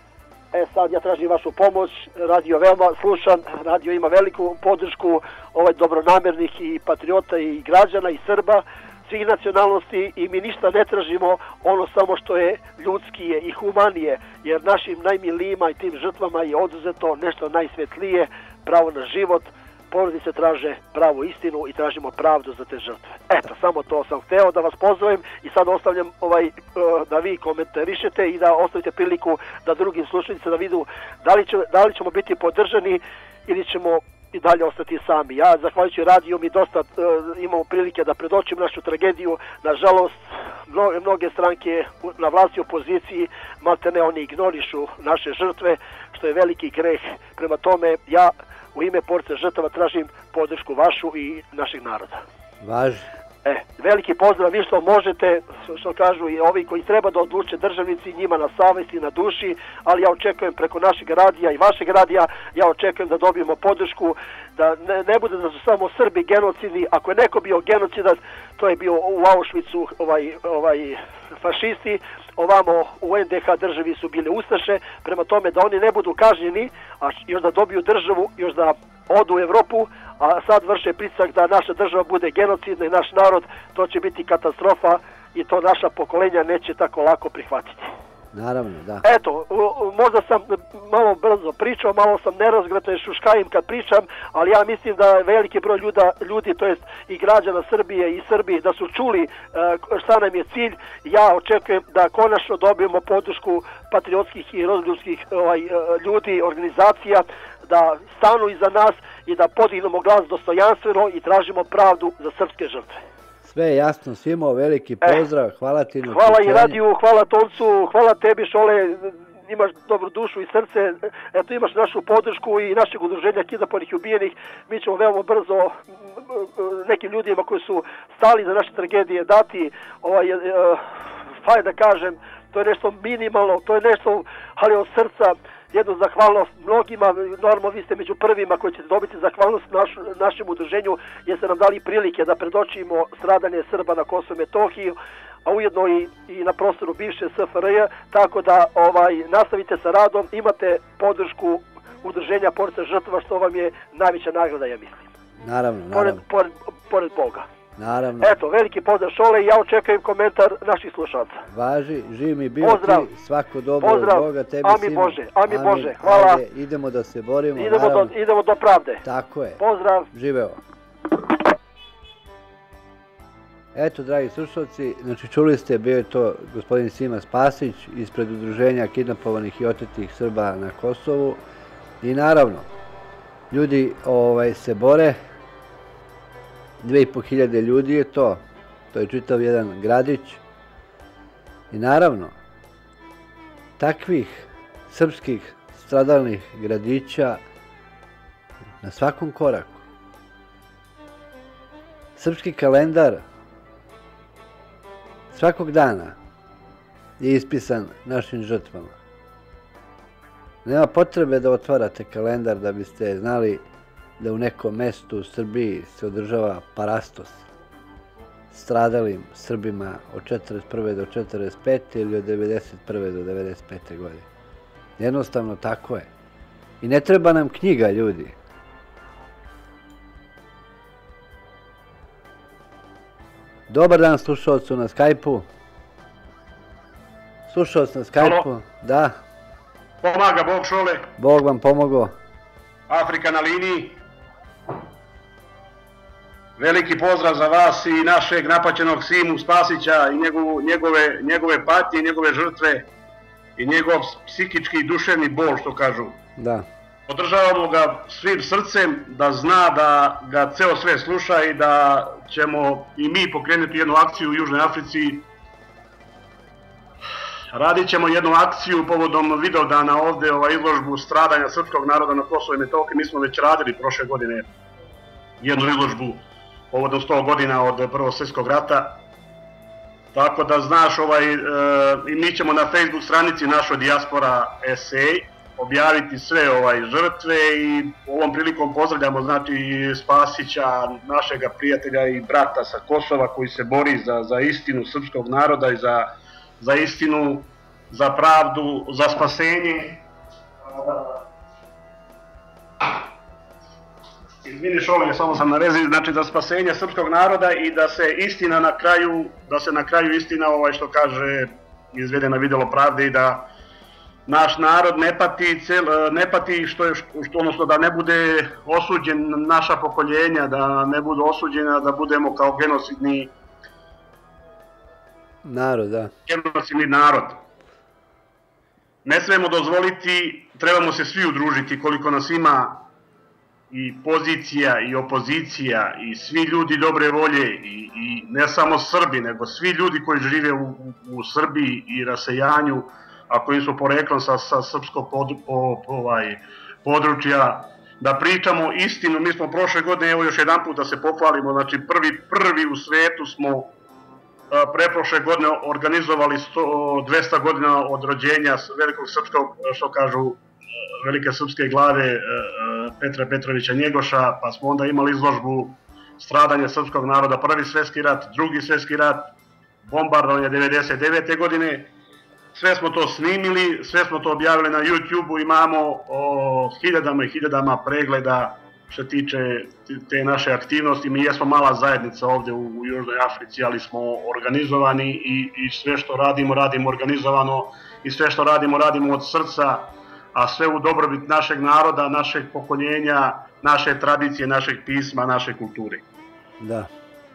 Sad ja tražim vašu pomoć, radio veoma slušan, radio ima veliku podršku dobronamernih i patriota i građana i Srba, svih nacionalnosti i mi ništa ne tražimo, ono samo što je ljudskije i humanije, jer našim najmilijima i tim žrtvama je oduzeto nešto najsvetlije, pravo na život, porodice traže pravu istinu i tražimo pravdu za te žrtve. Eto, samo to sam hteo da vas pozovem i sad ostavljam da vi komentarišete i da ostavite priliku da drugim slušalicima da vidu da li ćemo biti podržani ili ćemo i dalje ostati sami. Ja, zahvaljujući radiju, mi dosta imamo prilike da predočim našu tragediju. Nažalost, mnoge stranke na vlasti u opoziciji, maltene oni ignorišu naše žrtve, što je veliki greh. Prema tome, ja u ime porodice žrtava tražim podršku vašu i našeg naroda. Važi. Veliki pozdrav, vi što možete, što kažu i ovi koji treba da odluče državnici, njima na savesti, na duši, ali ja očekujem preko našeg radija i vašeg radija, ja očekujem da dobijemo podršku, da ne bude da su samo Srbi genocidni. Ako je neko bio genocidac, to je bio u Auschwitzu fašisti, ovamo u NDH državi su bile ustaše, prema tome da oni ne budu kažnjeni, a još da dobiju državu, još da odu u Evropu, a sad vrše pritisak da naša država bude genocidna i naš narod, to će biti katastrofa i to naša pokolenja neće tako lako prihvatiti. Naravno, da. Eto, možda sam malo brzo pričao, malo sam nerazgratan, šuškajim kad pričam, ali ja mislim da veliki broj ljudi, to jest i građana Srbije i Srbije, da su čuli šta nam je cilj. Ja očekujem da konačno dobijemo podršku patriotskih i rodoljublskih ljudi, organizacija, da stanu iza nas i da podignemo glas dostojanstveno i tražimo pravdu za srpske žrtve. Sve je jasno, Simo, veliki pozdrav, hvala ti na hvala i radiju, hvala Toncu, hvala tebi Šole, imaš dobru dušu i srce, eto imaš našu podršku i našeg udruženja kidnapovanih i ubijenih, mi ćemo veoma brzo nekim ljudima koji su stali za naše tragedije dati, da kažem, to je nešto minimalno, to je nešto, ali od srca, jednu zahvalnost mnogima, normalno vi ste među prvima koji ćete dobiti zahvalnost našem udruženju, jer ste nam dali prilike da predočimo stradanje Srba na Kosovu i Metohiji, a ujedno i na prostoru bivše SFRJ, tako da nastavite sa radom, imate podršku udruženja Porodica žrtava, što vam je najveća nagrada, ja mislim. Naravno. Pored Boga. Naravno. Eto, veliki pozdrav Šole i ja očekujem komentar naših slušalaca. Važi, živ mi bio ti, svako dobro od Boga, tebi Simo. Ami Bože, hvala. Ajde, idemo da se borimo. Idemo do pravde. Tako je. Pozdrav. Živeo. Eto, dragi slušalci, znači čuli ste, bio je to gospodin Sima Spasić ispred udruženja kidnapovanih i otetih Srba na Kosovu. I naravno, ljudi se bore, 2500 ljudi je to je čitav jedan gradić. I naravno, takvih srpskih stradalnih gradića na svakom koraku. Srpski kalendar svakog dana je ispisan našim žrtvama. Nema potrebe da otvarate kalendar da biste znali da u nekom mestu u Srbiji se održava parastos stradalim Srbima od 1941. do 1945. ili od 1991. do 1995. godine. Jednostavno tako je. I ne treba nam knjiga, ljudi. Dobar dan slušalcu na Skype-u. Slušalac na Skype-u. Da. Pomaga Bog, Šole. Bog vam pomogao. Afrika na liniji. Veliki pozdrav za vas i našeg napaćenog Simu Spasića i njegove patnje, njegove žrtve i njegov psihički i duševni bol, što kažu. Da. Podržavamo ga svim srcem, da zna da ga ceo sve sluša i da ćemo i mi pokrenuti jednu akciju u Južnoj Africi. Radit ćemo jednu akciju povodom Vidovdana ovde, izložbu stradanja srpskog naroda na Kosovu i Metohiji. Mi smo već radili prošle godine jednu izložbu povodom 100 godina od Prvog svjetskog rata. Tako da znaš, i mi ćemo na Facebook stranici našoj Dijaspora SA objaviti sve žrtve i ovom prilikom pozdravljamo znači Spasića, našega prijatelja i brata sa Kosova koji se bori za istinu srpskog naroda i za istinu, za pravdu, za spasenje. Izvini Šole, samo sam na rezi, znači za spasenje srpskog naroda i da se istina na kraju istina, što kaže, izvede na videlo pravde i da naš narod ne pati odnosno da ne bude osuđen naša pokoljenja, da ne budu osuđena da budemo kao genocidni narod, da. Genocidni narod. Ne smemo dozvoliti, trebamo se svi udružiti koliko nas ima i pozicija i opozicija i svi ljudi dobre volje i ne samo Srbi, nego svi ljudi koji žive u Srbiji i rasejanju, a koji su poreklom sa srpskog područja, da pričamo istinu. Mi smo prošle godine, evo još jedan put da se pohvalimo, znači prvi u svetu smo preprošle godine organizovali 200 godina od rođenja velikog srpskog, što kažu, velike srpske glave Petra Petrovića Njegoša, pa smo onda imali izložbu stradanja srpskog naroda, Prvi svjetski rat, Drugi svjetski rat, bombardovanje 1999. godine. Sve smo to snimili, sve smo to objavili na YouTube-u, imamo hiljadama i hiljadama pregleda što tiče te naše aktivnosti. Mi jesmo mala zajednica ovde u Južnoj Africi, ali smo organizovani i sve što radimo organizovano i sve što radimo od srca, a sve u dobrobit našeg naroda, našeg pokoljenja, naše tradicije, našeg pisma, naše kulture. Da.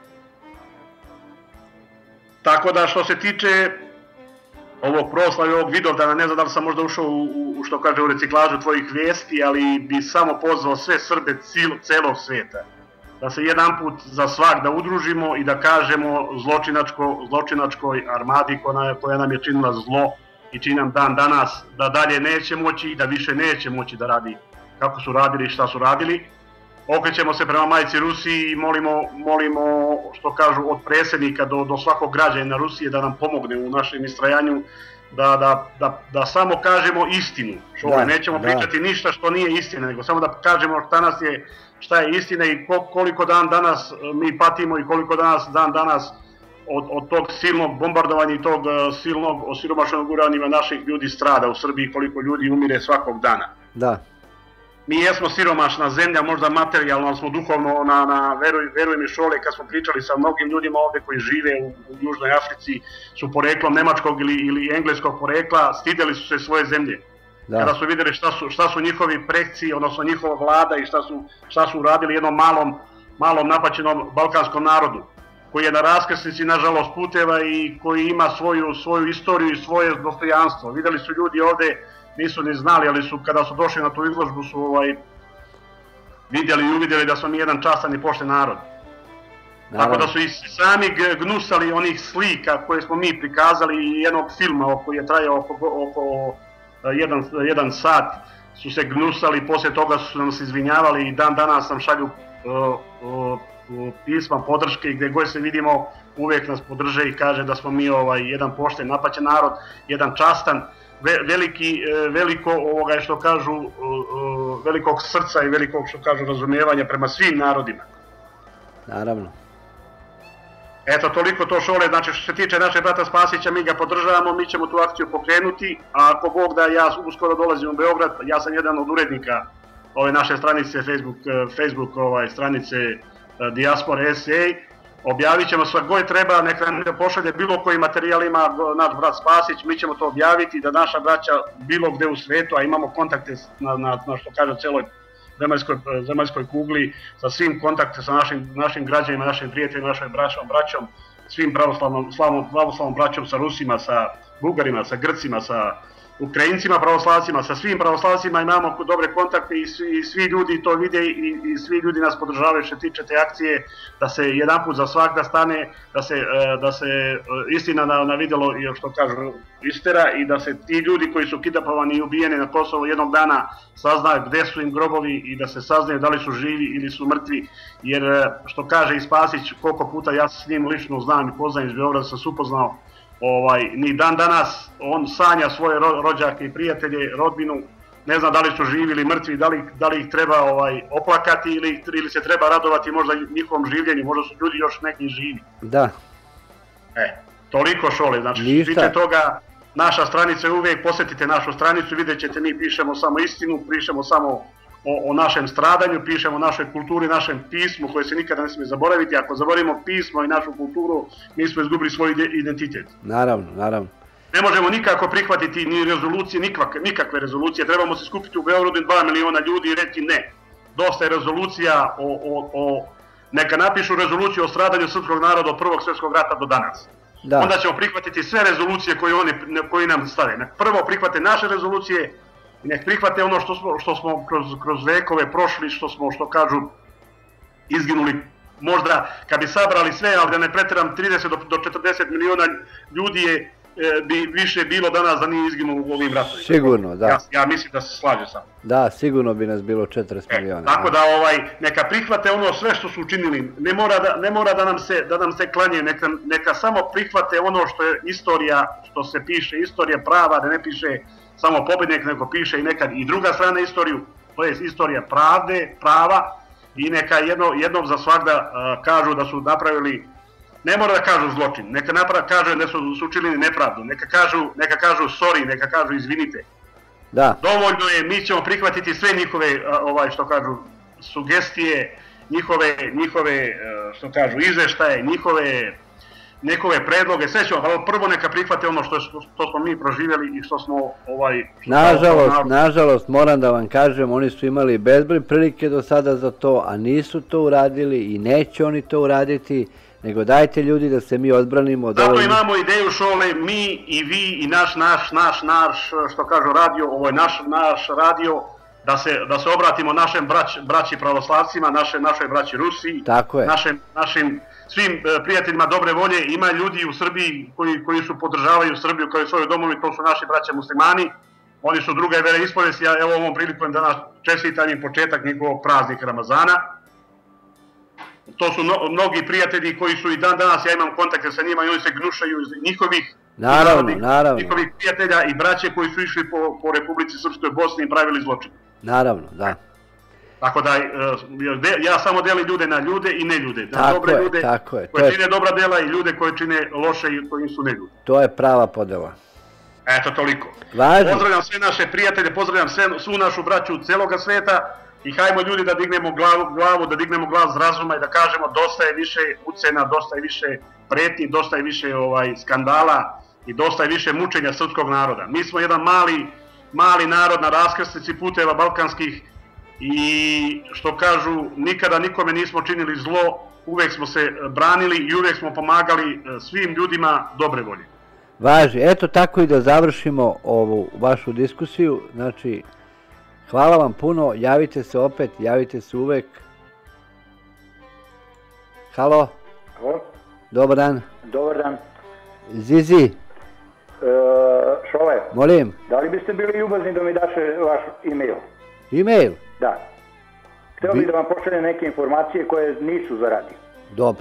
Tako da što se tiče ovog proslava i ovog Vidovdana, ne znam da li sam možda ušao u reciklažu tvojih vijesti, ali bi samo pozvao sve Srbe celog svijeta da se jedan put za svak da udružimo i da kažemo zločinačkoj armadi koja nam je činila zlo i čini nam dan danas, da dalje neće moći i da više neće moći da radi kako su radili i šta su radili. Okrećemo se prema majci Rusiji i molimo, što kažu, od predsjednika do svakog građanina Rusije da nam pomogne u našem istrajanju, da samo kažemo istinu. Nećemo pričati ništa što nije istina, nego samo da kažemo šta je istina i koliko dan danas mi patimo i koliko dan danas od tog silnog bombardovanja i tog silnog osiromašenog uranijuma naših ljudi strada u Srbiji, koliko ljudi umire svakog dana. Da. Mi jesmo siromašna zemlja, možda materijalno, ali smo duhovno, veruj mi Šole, kad smo pričali sa mnogim ljudima ovde koji žive u Južnoj Africi, su poreklom nemačkog ili engleskog porekla, stideli su se svoje zemlje. Kada su videli šta su njihovi preci, odnosno njihova vlada i šta su uradili jednom malom napaćenom balkanskom narodu, koji je na raskrsnici, nažalost, puteva i koji ima svoju istoriju i svoje dostojanstvo. Videli su ljudi ovde, nisu ni znali, ali kada su došli na tu izložbu su vidjeli i uvidjeli da smo mi jedan častan i pošten narod. Tako da su i sami gnusali onih slika koje smo mi prikazali i jednog filma koji je trajao oko jedan sat, su se gnusali, poslije toga su nam se izvinjavali i dan danas nam šalju pisma podrške i gdje god se vidimo uvijek nas podrže i kaže da smo mi jedan pošten, napaćen narod, jedan častan, što kažu, velikog srca i velikog, što kažu, razumijevanja prema svim narodima. Naravno. Eto, toliko to, Šole, znači što se tiče našeg brata Spasića, mi ga podržavamo, mi ćemo tu akciju pokrenuti, a ako Bog da, ja uskoro dolazim u Beograd, ja sam jedan od urednika ove naše stranice, Facebook stranice Diaspora SA, objavit ćemo sve god treba, neka nam pošalje bilo koji materijal ima naš brat Spasić, mi ćemo to objaviti da naša braća bilo gde u svetu, a imamo kontakte na što kaže celoj zemaljskoj kugli, sa svim kontakte sa našim građanima, našim prijateljima, našom braćom, svim pravoslavnom braćom, sa Rusima, sa Bugarima, sa Grcima, sa Ukrajincima pravoslavcima, sa svim pravoslavcima imamo dobre kontakte i svi ljudi to vide i svi ljudi nas podržavaju što tiče te akcije, da se jedan put za svak da stane, da se istina na videlo, što kažu, istera i da se ti ljudi koji su kidnapovani i ubijeni na Kosovo jednog dana saznaju gde su im grobovi i da se saznaju da li su živi ili su mrtvi, jer što kaže i Spasić, koliko puta ja se s njim lično znam i poznajem iz Beograda, sam se upoznao, ni dan danas on sanja svoje rođake i prijatelje, rodbinu, ne zna da li su živi ili mrtvi, da li ih treba oplakati ili se treba radovati možda njihovom življenju, možda su ljudi još neki živi. Da. Toliko, Šole, znači što se tiče toga, naša stranica je uvijek, posjetite našu stranicu, vidjet ćete, mi pišemo samo istinu, pišemo samo o našem stradanju, pišemo o našoj kulturi, našem pismu koje se nikada ne smije zaboraviti. Ako zaboravimo pismo i našu kulturu, mi smo izgubili svoj identitet. Naravno. Ne možemo nikako prihvatiti ni rezolucije, nikakve rezolucije. Trebamo se skupiti u Beogradu 2 miliona ljudi i reći ne. Dosta je rezolucija neka napišu rezoluciju o stradanju srpskog naroda od Prvog svjetskog rata do danas. Onda ćemo prihvatiti sve rezolucije koje nam stave. Prvo prihvate naše rezolucije, nek prihvate ono što smo kroz vekove prošli, što kažu, izginuli. Možda kad bi sabrali sve, ali da ne pretjeram, 30 do 40 miliona ljudi bi više bilo danas da nije izginulo u ovim ratovima. Sigurno, da. Ja mislim da se slaže sam. Da, sigurno bi nas bilo 40 miliona. Tako da neka prihvate ono sve što su učinili. Ne mora da nam se klanje, neka samo prihvate ono što je istorija, što se piše, istorija prava, da ne piše samo pobjednik, nego piše i nekad i druga strana istoriju, to je istorija pravde, prava, i neka jednom za svakda kažu da su napravili, ne mora da kažu zločin, neka kažu da su učinili nepravdu, neka kažu sorry, neka kažu izvinite. Dovoljno je, mi ćemo prihvatiti sve njihove, što kažu, sugestije, njihove, što kažu, izveštaje, njihove predloge, sve ćemo, ali prvo neka prihvate ono što smo mi proživjeli i što smo Nažalost, moram da vam kažem, oni su imali bezbroj prilike do sada za to, a nisu to uradili i neće oni to uraditi, nego dajte ljudi da se mi odbranimo. Zato imamo ideju, Šole, mi i vi i naš, što kažu radio, ovo je naš radio, da se obratimo našem braći pravoslavcima, našoj braći Rusiji, našim svim prijateljima dobre volje. Ima ljudi u Srbiji koji su podržavaju Srbiju kao i svoju domovinu, to su naši braća muslimani. Oni su druge veroispovesti, ja evo ovom prilikom danas čestitam im početak njihovog praznika Ramazana. To su mnogi prijatelji koji su i dan danas, ja imam kontakte sa njima i oni se gnušaju njihovih prijatelja i braće koji su išli po Republici Srpskoj Bosni i pravili zločine. Naravno, da. Tako da ja samo delim ljude na ljude i neljude. Na dobre ljude koji čine dobra dela i ljude koji čine loše i koji su neljude. To je prava podela. Eto, toliko. Važno. Pozdravljam sve naše prijatelje, pozdravljam svu našu braću celoga sveta i hajmo ljudi da dignemo glavu, da dignemo glas razuma i da kažemo dosta je više ucena, dosta je više pretnji, dosta je više skandala i dosta je više mučenja srpskog naroda. Mi smo jedan mali narod na raskrsnici puteva balkanskih i što kažu, nikada nikome nismo činili zlo, uvek smo se branili i uvek smo pomagali svim ljudima dobre volje. Važi, eto tako i da završimo ovu vašu diskusiju, znači hvala vam puno, javite se opet, javite se uvek. Halo? Halo? Dobar dan. Dobar dan. Zizi? Šole? Molim? Da li biste bili ljubazni da mi daše vaš e-mail? E-mail? Da. Hteo bih da vam pošaljem neke informacije koje nisu za radio. Dobro.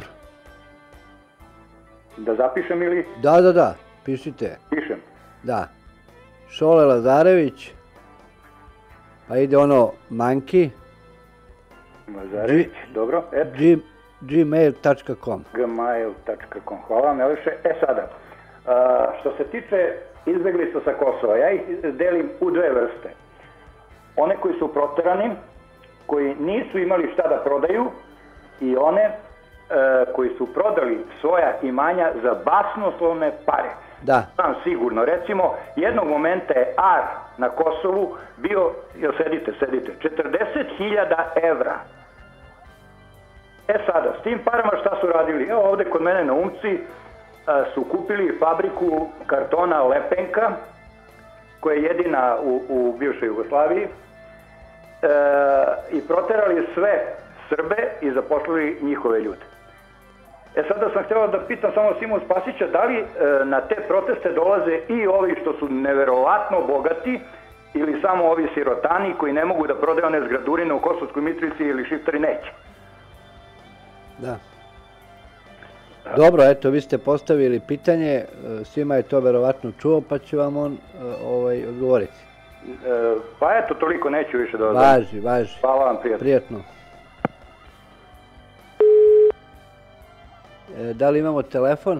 Da zapišem ili? Da, pišite. Pišem. Da. Šole Lazarević, pa ide ono Manki. Lazarević, dobro. gmail.com. Gmail.com. Hvala vam, Eliše. Sada, što se tiče izbeglica sa Kosova, ja ih delim u dve vrste. One koji su proterani, koji nisu imali šta da prodaju i one koji su prodali svoja imanja za basnoslovne pare. Da. Znam sigurno. Recimo, jednog momenta je ar na Kosovu bio, sedite, 40.000 evra. Sada, s tim parama šta su radili? Evo ovde kod mene na Umci su kupili fabriku kartona Lepenka, koja je jedina u bivšoj Jugoslaviji, i proterali sve Srbe i zaposlili njihove ljude. Sada sam htjela da pitam samo Simon Spasića, da li na te proteste dolaze i ovi što su neverovatno bogati ili samo ovi sirotani koji ne mogu da prodaju one zgradurine u Kosovskoj Mitrovici ili Šiptari neće? Da. Dobro, eto, vi ste postavili pitanje, svima je to verovatno čuo, pa će vam on odgovoriti. Pa eto, toliko, neću više da vas... Važi. Hvala vam, Prijatno. Da li imamo telefon?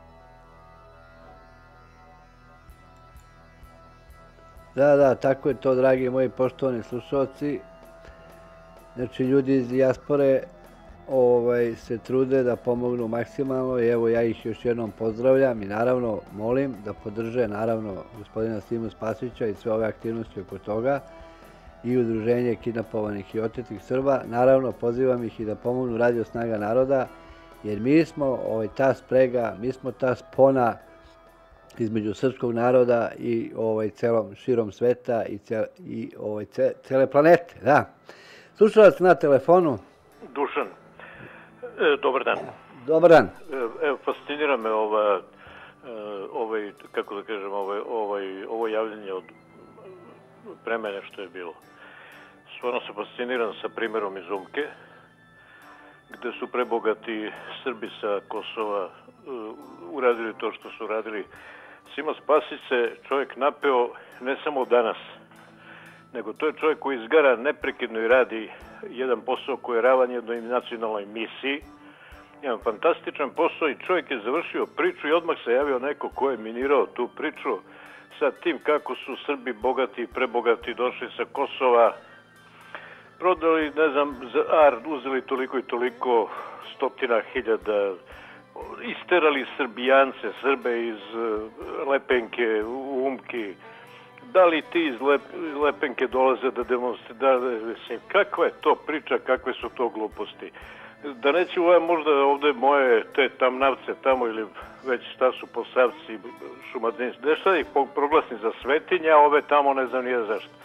Da, tako je to, dragi moji poštovani slušalci. Znači, ljudi iz dijaspore se trude da pomognu maksimalno i evo ja ih još jednom pozdravljam i naravno molim da podrže naravno gospodina Simu Spasića i sve ove aktivnosti oko toga i udruženje kidnapovanih i otetih Srba. Naravno pozivam ih i da pomognu Radio Snaga naroda jer mi smo ta sprega, mi smo ta spona između srpskog naroda i širom sveta i cele planete. Da. Slušalac na telefonu. Dušan. Dobar dan. Dobar dan. Evo, fascinira me kako da kažem, ovo javljanje od pre mene što je bilo. Stvarno se fasciniram sa primjerom iz Umke, gde su prebogati Srbi sa Kosova uradili to što su radili. Simo Spasić se čovjek napeo ne samo danas, nego to je čovjek koji izgara neprekidno i radi jedan posao koji je ravan jednoj nacionalnoj misiji. Jedan fantastičan posao i čovjek je završio priču i odmah se javio neko ko je minirao tu priču sa tim kako su Srbi bogati i prebogati došli sa Kosova, prodali, ne znam, za ar, uzeli toliko i toliko stotina hiljada, isterali Srbijance, Srbe iz Lepenke u Umki. Da li ti iz Lepenke dolaze da demonstriraju? Kakva je to priča, kakve su to gluposti? Da neću možda ovde moje te tamnavce tamo ili već šta su posavci, šumadinci, da šta ih proglasni za svetinja, ove tamo ne znam nije zašto.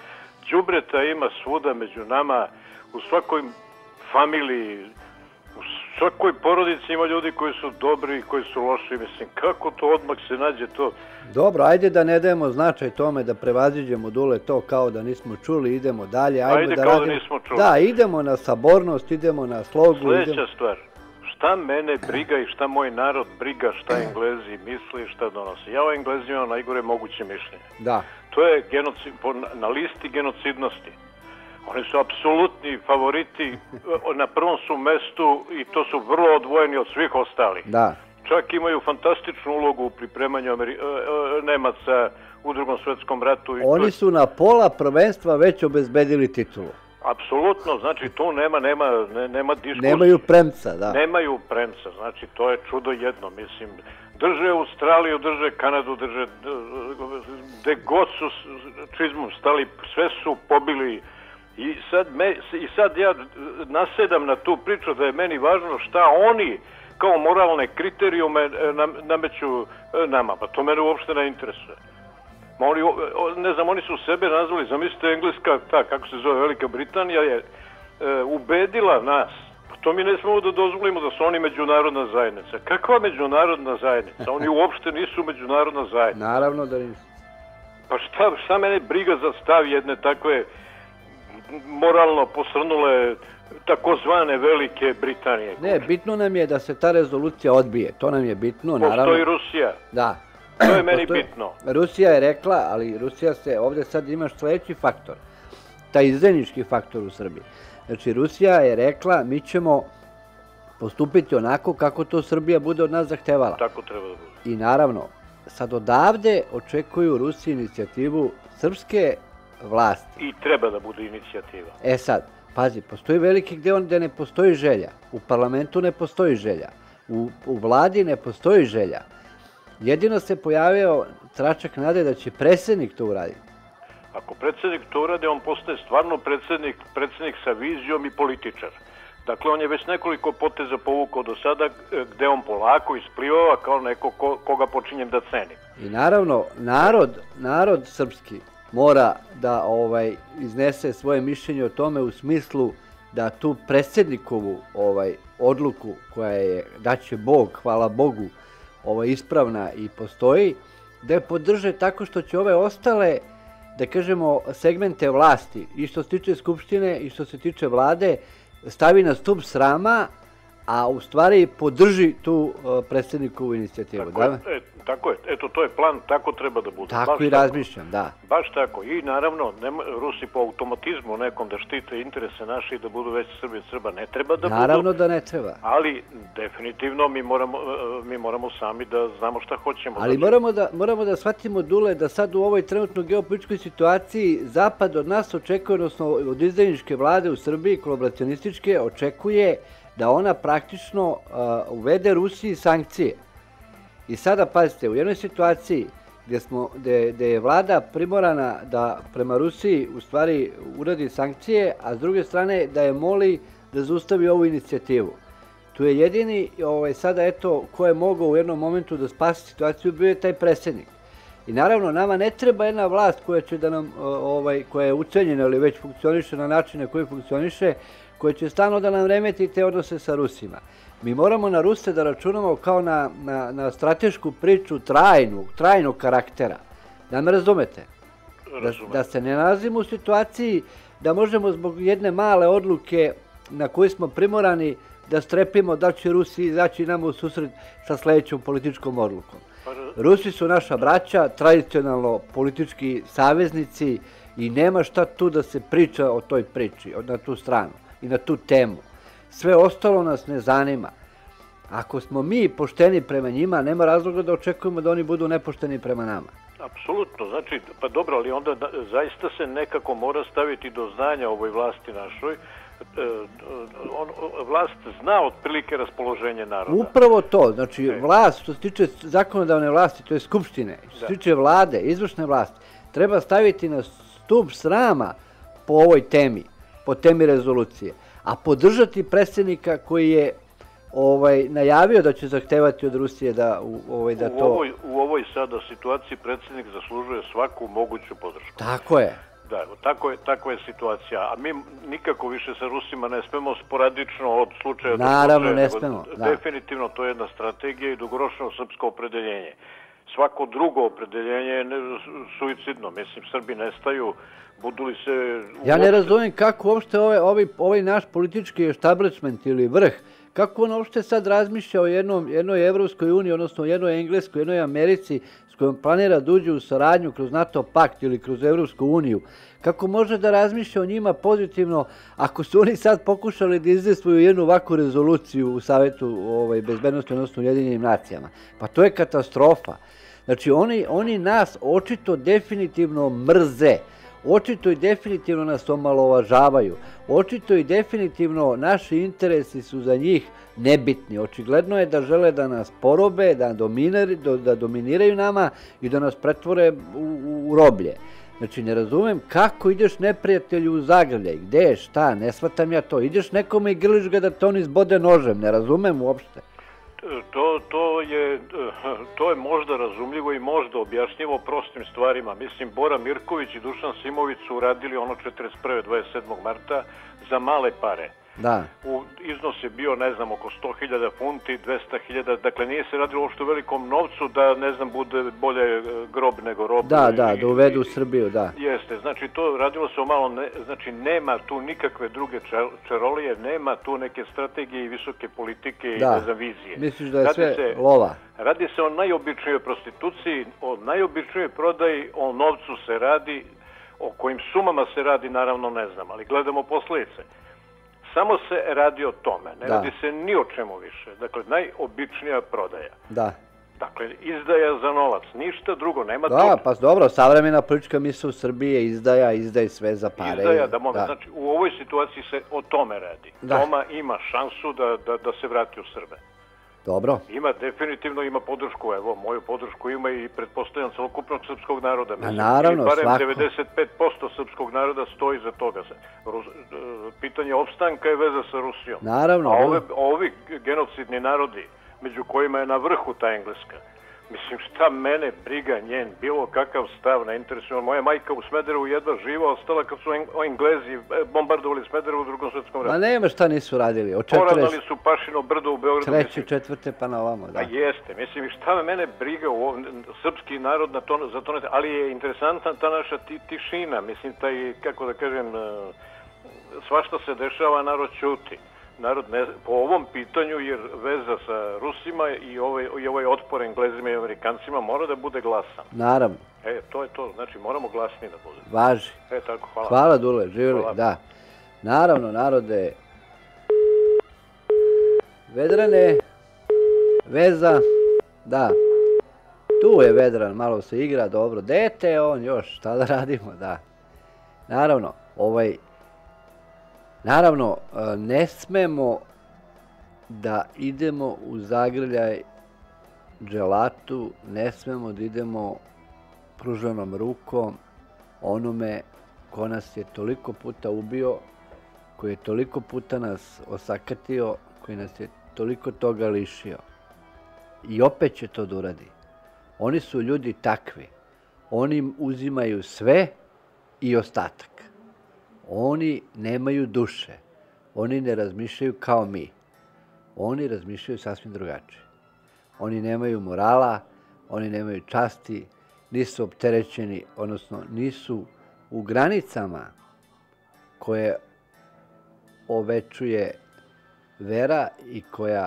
đubreta ima svuda među nama, u svakoj familiji, u svakoj porodici ima ljudi koji su dobri i koji su loši. Mislim, kako to odmah se nađe to? Dobro, ajde da ne dajemo značaj tome, da prevaziđemo Dule to kao da nismo čuli, idemo dalje. Ajde kao da nismo čuli. Da, idemo na sabornost, idemo na slogu. Sljedeća stvar, šta mene briga i šta moj narod briga, šta Englezi misle i šta donose. Ja o Englezima imam najgore moguće mišljenje. Da. To je na listi genocidnosti. Oni su apsolutni favoriti, na prvom su mestu i to su vrlo odvojeni od svih ostalih. Da. Čak imaju fantastičnu ulogu u pripremanju Nemaca u Drugom svetskom ratu. Oni su na pola prvenstva već obezbedili titulu. Apsolutno, znači tu nema diskusije. Nemaju premca, da. Nemaju premca, znači to je čudo jedno, mislim. Drže Australiju, drže Kanadu, drže gde god su čizmom stali, sve su pobili. I sad ja nasedam na tu priču da je meni važno šta oni kao moralne kriterijume nameću nama. Pa to mene uopšte ne interesuje. Ne znam, oni su sebe nazvali, zamislite, Engleska, kako se zove, Velika Britanija je ubedila nas. Pa to mi ne smemo da dozvolimo da su oni međunarodna zajednica. Kakva međunarodna zajednica? Oni uopšte nisu međunarodna zajednica. Naravno da nisu. Pa šta mene briga za stav jedne takve moralno posrnule takozvane Velike Britanije? Ne, bitno nam je da se ta rezolucija odbije. To nam je bitno, naravno. Postoji Rusija. Da. To je meni bitno. Rusija je rekla, ali Rusija se, ovdje sad imaš sljedeći faktor, taj izdajnički faktor u Srbiji. Znači, Rusija je rekla, mi ćemo postupiti onako kako to Srbija bude od nas zahtevala. Tako treba da bude. I naravno, sad odavde očekuju Rusi inicijativu srpske vlasti. I treba da bude inicijativa. E sad, pazi, postoji veliki gde ne postoji želja. U parlamentu ne postoji želja. U vladi ne postoji želja. Jedino se pojavio tračak nade da će predsjednik to uraditi. Ako predsjednik to uradi, on postaje stvarno predsjednik sa vizijom i političar. Dakle, on je već nekoliko poteza povukao do sada gde on polako isplivava kao neko koga počinjem da cenim. I naravno, narod srpski mora da iznese svoje mišljenje o tome u smislu da tu predsjednikovu odluku koja je, daće Bog, hvala Bogu, ispravna i postoji, da je podrže tako što će ove ostale, da kažemo, segmente vlasti, i što se tiče Skupštine i što se tiče vlade, stavi na stup srama, a u stvari podrži tu predsjednikovu inicijativu. Tako je, eto to je plan, tako treba da bude. Tako i razmišljam, da. Baš tako. I naravno, Rusi po automatizmu nekom da štite interese naše i da budu veći Srbi od Srba, ne treba da budu. Naravno da ne treba. Ali definitivno mi moramo sami da znamo šta hoćemo. Ali moramo da shvatimo, Dule, da sad u ovoj trenutnoj geopolitičkoj situaciji Zapad od nas očekuje, odnosno od izdajničke vlade u Srbiji, kolaboracionističke, očekuje da ona praktično uvede Rusiji sankcije. I sada, pazite, u jednoj situaciji gdje je vlada primorana da prema Rusiji u stvari uradi sankcije, a s druge strane da je moli da zaustavi ovu inicijativu. Tu je jedini, sada eto, ko je mogao u jednom momentu da spasi situaciju, bio je taj predsjednik. I naravno, nama ne treba jedna vlast koja će da nam, koja je ucenjena ili već funkcioniše na način na koji funkcioniše, koja će stalno da nam remeti te odnose sa Rusima. Mi moramo na Ruse da računamo kao na stratešku priču trajnog karaktera. Da me razumete? Da se ne nalazimo u situaciji da možemo zbog jedne male odluke na koju smo primorani da strepimo da će Rusi izaći nama u susret sa sljedećom političkom odlukom. Rusi su naša braća, tradicionalno politički saveznici i nema šta tu da se priča o toj priči, na tu stranu i na tu temu. Sve ostalo nas ne zanima. Ako smo mi pošteni prema njima, nema razloga da očekujemo da oni budu nepošteni prema nama. Apsolutno, znači, pa dobro, ali onda zaista se nekako mora staviti do znanja ovoj vlasti našoj. Vlast zna otprilike raspoloženje naroda. Upravo to, znači vlast, što se tiče zakonodavne vlasti, to je Skupštine, što se tiče vlade, izvršne vlasti, treba staviti na stup srama po ovoj temi, po temi rezolucije, a podržati predsjednika koji je najavio da će zahtevati od Rusije da to... U ovoj sada situaciji predsjednik zaslužuje svaku moguću podršku. Tako je. Da, takva je situacija, a mi nikako više sa Rusima ne smemo sporadično od slučaja do slučaja. Naravno, ne smemo. Definitivno to je jedna strategija i dugoročno srpsko opredeljenje. Svako drugo opredeljenje je suicidno. Mislim, Srbi nestaju, budu li se... Ja ne razumijem kako uopšte ovaj naš politički establishment ili vrh, kako on uopšte sad razmišlja o jednoj Evropskoj uniji, odnosno jednoj Engleskoj, jednoj Americi, s kojom planira da uđe u saradnju kroz NATO pakt ili kroz Evropsku uniju. Kako može da razmišlja o njima pozitivno ako su oni sad pokušali da izdejstvuju jednu ovakvu rezoluciju u Savetu bezbednosti, odnosno Ujedinjenim nacijama? Pa to je katastrofa. Znači, oni nas očito definitivno mrze. Očito i definitivno nas omalovažavaju. Očito i definitivno naši interesi su za njih nebitni. Očigledno je da žele da nas porobe, da dominiraju nama i da nas pretvore u roblje. Znači, ne razumem kako ideš neprijatelju u zagrljaj. Gde je, šta, ne shvatam ja to. Ideš nekome i grliš ga da te on izbode nožem. Ne razumem uopšte. To je možda razumljivo i možda objašnjivo prostim stvarima. Mislim, Bora Mirković i Dušan Simović su uradili ono 41. 27. marta za male pare. Da. Iznos je bio, ne znam, oko 100.000 funti, 200.000, dakle nije se radilo uopšte u velikom novcu da, ne znam, bude bolje grob nego rob. Da uvedu u Srbiju, da. Jeste, znači to radilo se o malo, znači nema tu nikakve druge čarolije, nema tu neke strategije i visoke politike i ne znam, vizije. Misliš da je sve lova? Radi se o najobičnijoj prostituciji, o najobičnijoj prodaji, o novcu se radi, o kojim sumama se radi, naravno ne znam, ali gledamo posljedice. Samo se radi o tome, ne radi se ni o čemu više. Dakle, najobičnija prodaja. Da. Dakle, izdaja za novac, ništa drugo, nema tu. Da, pa dobro, savremena politička misao u Srbiji je izdaj sve za pare. Izdaja, znači u ovoj situaciji se o tome radi. Toma ima šansu da se vrati u Srbe. Dobro. Definitivno ima podršku, evo, moju podršku ima i pretpostavljam celokupnog srpskog naroda. Naravno, barem 95% srpskog naroda stoji za toga. Pitanje opstanka je veza sa Rusijom. Naravno. A ovi genocidni narodi, među kojima je na vrhu ta Engleska, mislim, šta mene briga njen, bilo kakav stav na interesu. Moja majka u Smederevu jedva živa ostala kad su Englezi bombardovali Smederevu u Drugom svetskom ratu. Ma nema šta nisu radili. Poravnali su Pašino brdo u Beogradu. 3., 4. pa na ovamo, da. Jeste, mislim, šta mene briga srpski narod za to ne... Ali je interesantna ta naša tišina, mislim, taj, kako da kažem, svašta se dešava, narod ćuti. Narod po ovom pitanju, jer veza sa Rusima i ovaj otpor Englezima i Amerikancima mora da bude glasan. Naravno. To je to, znači moramo glasni da bude. Važi. Tako, hvala. Hvala, Dule, živjeli, da. Naravno, narode. Vedrane, veza, da. Tu je Vedran, malo se igra, dobro. Dete, on još, šta da radimo, da. Naravno, ne smemo da idemo u zagrljaj dželatu, ne smemo da idemo pruženom rukom onome ko nas je toliko puta ubio, koji je toliko puta nas osakatio, koji nas je toliko toga lišio. I opet će to da uradi. Oni su ljudi takvi. Oni uzimaju sve i ostatak. Oni nemaju duše. Oni ne razmišljaju kao mi. Oni razmišljaju sasvim drugačije. Oni nemaju morala, oni nemaju časti, nisu opterećeni, odnosno nisu u granicama koje ovečuje vera i koja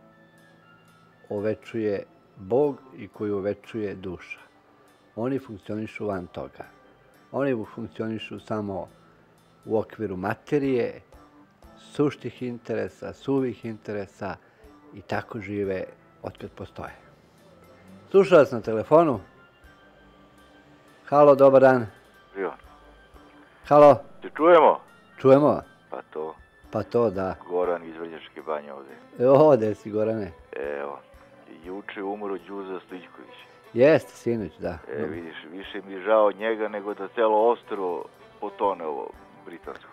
ovečuje Bog i koju ovečuje duša. Oni funkcionišu van toga. Oni funkcionišu samo u okviru materije, suštih interesa, suvih interesa i tako žive otkad postoje. Slušalac na telefonu. Halo, dobar dan. Jo. Halo. Te čujemo? Čujemo. Pa to, da. Goran iz Vrnjačke banje ovde. Ovde si, Gorane. Evo, juče umro Đuza Stojićković. Jeste, sinoć, da. Vidiš, više mi je žao od njega nego da celo ostrvo potone ovo britansko.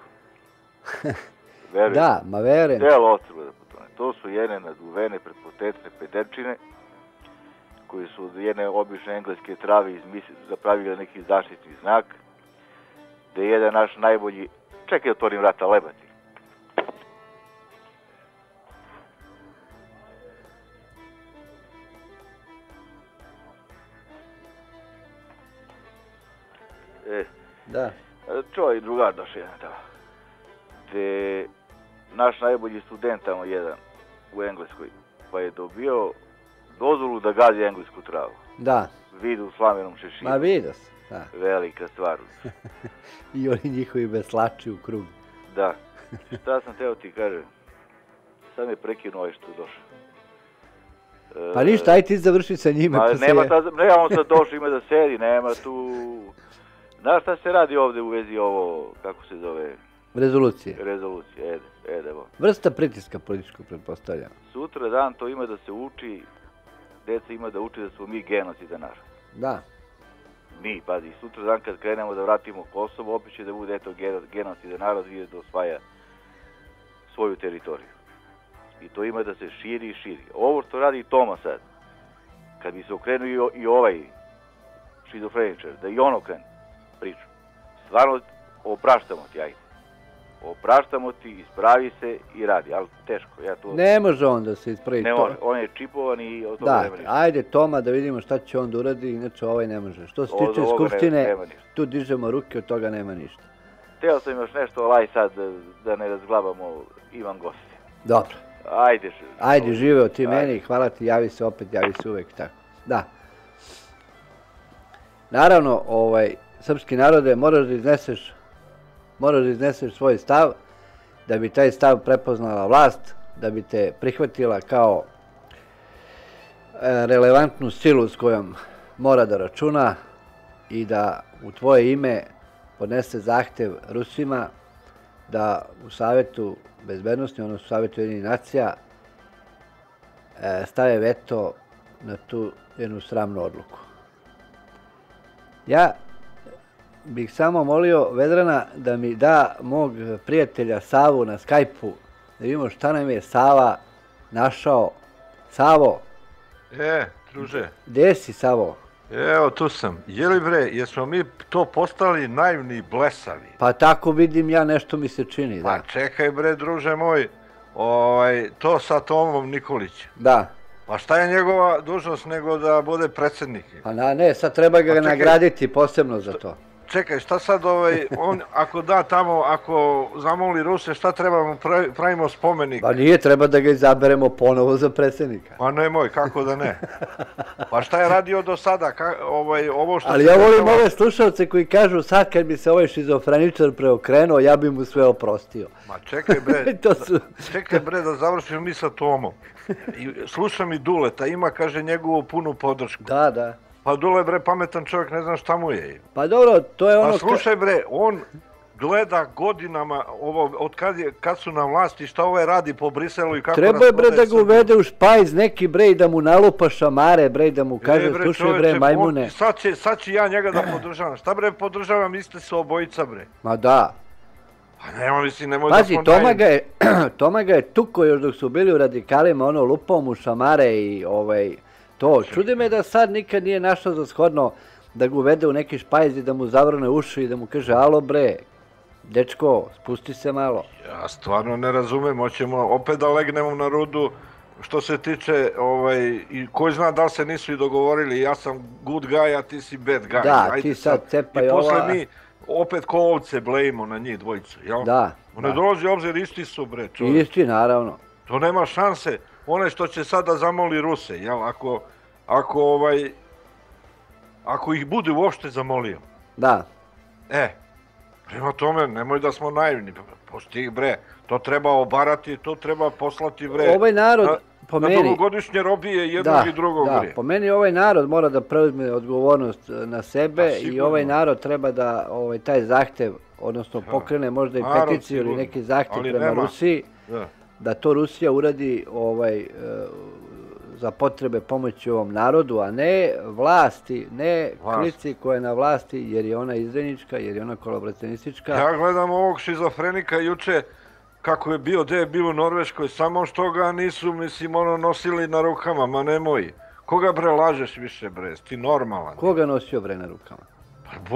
Da, ma verujem. Celo ostrvo da potone. To su jedne naduvene pretpotetne pederčine koji su od jedne obične engleske trave zapravili neki zaštitni znak gde je jedan naš najbolji, čekaj, otvorim vrata, lebati. Da. Čovjek drugar došao jedan tamo. Gde naš najbolji student tamo jedan u Engleskoj, pa je dobio dozvolu da gazi englesku travu. Da. Vidu u slamenom šeširu. Ma vidio sam, da. Velika stvar. I oni njihovi veslači u krug. Da. Šta sam teo ti kažem? Sad me prekinuo ovaj što je došao. Pa ništa, aj ti završi sa njime. Nema on sad došao, ima da sedi, nema tu... Znaš šta se radi ovde u vezi ovo, kako se zove? Rezolucije. Rezolucije, evo. Vrsta pritiska političkog, pretpostavljam. Sutra dan to ima da se uči, deca ima da uči da smo mi genocidan narod. Da. Mi, pazi, sutra dan kad krenemo da vratimo Kosovo, opet će da bude eto genocidan narod i da osvaja svoju teritoriju. I to ima da se širi i širi. Ovo što radi Toma sad, kad bi se okrenuo i ovaj šizofreničar, da i on okrene priču. Stvarno opraštamo ti, ajde. Opraštamo ti, ispravi se i radi, ali teško. Ne može on da se ispravi. Ne može, on je čipovan i od toga nema ništa. Ajde Toma da vidimo šta će on da uradi, inače ovaj ne može. Što se tiče Skupštine, tu dižemo ruke, od toga nema ništa. Teo sam još nešto, ali sad da ne razglabamo, imam goste. Dobro. Ajde, živeo ti meni, hvala ti, javi se opet, javi se uvek tako. Da. Naravno, srpski narode, moraš da izneseš svoj stav, da bi taj stav prepoznala vlast, da bi te prihvatila kao relevantnu silu s kojom mora da računa i da u tvoje ime podnese zahtev Rusima da u Savetu bezbednosti, odnosno u Savetu Ujedinjenih nacija, stave veto na tu jednu sramnu odluku. Ja bih samo molio Vedrana da mi da mog prijatelja Savu na Skype-u, da vidimo šta nam je Sava našao. Savo. Druže. Gde si, Savo? Evo, tu sam. Jeli bre, jesmo mi to postali naivni i blesavi? Pa tako vidim ja, nešto mi se čini, da. Pa čekaj bre, druže moj, to sa Tomom Nikolićem. Da. Pa šta je njegova dužnost nego da bude predsjednik? Pa ne, sad treba ga nagraditi posebno za to. Čekaj, šta sad on ako da tamo, ako zamoli Ruse, šta trebamo, pravimo spomenik? Pa nije, treba da ga izaberemo ponovo za predsjednika. Pa nemoj, kako da ne? Pa šta je radio do sada, ovo što... Ali ja volim ove slušalce koji kažu sad kad bi se ovaj šizofreničar preokrenuo, ja bi mu sve oprostio. Ma čekaj bre da završimo mi sa Tomom. Slušam i Duleta, ima, kaže, njegovu punu podršku. Da. Pa Dule bre, pametan čovjek, ne znam šta mu je. Pa dobro, to je ono... Pa slušaj bre, on gleda godinama od kad su na vlasti, šta ovaj radi po Briselu i kako... Treba je bre da ga uvede u špajz neki bre i da mu nalupa šamare bre i da mu kaže slušaj bre majmune. Sad će ja njega da podržavam. Šta bre podržavam, iste su obojica bre. Ma da. Pa nema, mislim, nemoj da smo Pazi, Toma ga je tuko još dok su bili u radikalima, ono lupao mu šamare i to. Čudi me da sad nikad nije našao za shodno da ga uvede u neki špajz i da mu zavrne uši i da mu kaže alo bre, dečko, spusti se malo. Ja stvarno ne razumem, hoćemo opet da legnemo na rudu što se tiče, i ko zna da li se nisu i dogovorili, ja sam good guy, a ti si bad guy. Da, ti sad cepaj ova... I posle mi opet ko ovce blejimo na njih dvojicu, jel? Da. Ne dolazi obzir, isti su bre, čovjek. Isti, naravno. To nema šanse. One što će sada zamoli Ruse, jel? Ako ih bude uopšte zamolio. Da. Prema tome, nemoj da smo naivni. Posti ih bre, to treba obarati, to treba poslati bre. Ovaj narod, po meni... Na dugogodišnje robije jednog i drugog bre. Da, po meni ovaj narod mora da preuzme odgovornost na sebe i ovaj narod treba da taj zahtev, odnosno pokrene možda i peticiju ili neki zahtev prema Rusiji, da to Rusija uradi za potrebe pomoći ovom narodu, a ne vlasti, ne klici koja je na vlasti, jer je ona izdajnička, jer je ona kolaboracionistička. Ja gledam ovog šizofrenika juče, kako je bio, gde je bilo u Norveškoj, samo što ga nisu, mislim, nosili na rukama, ma nemoj. Koga bre lažeš više bre, ti normalan. Koga nosio bre na rukama?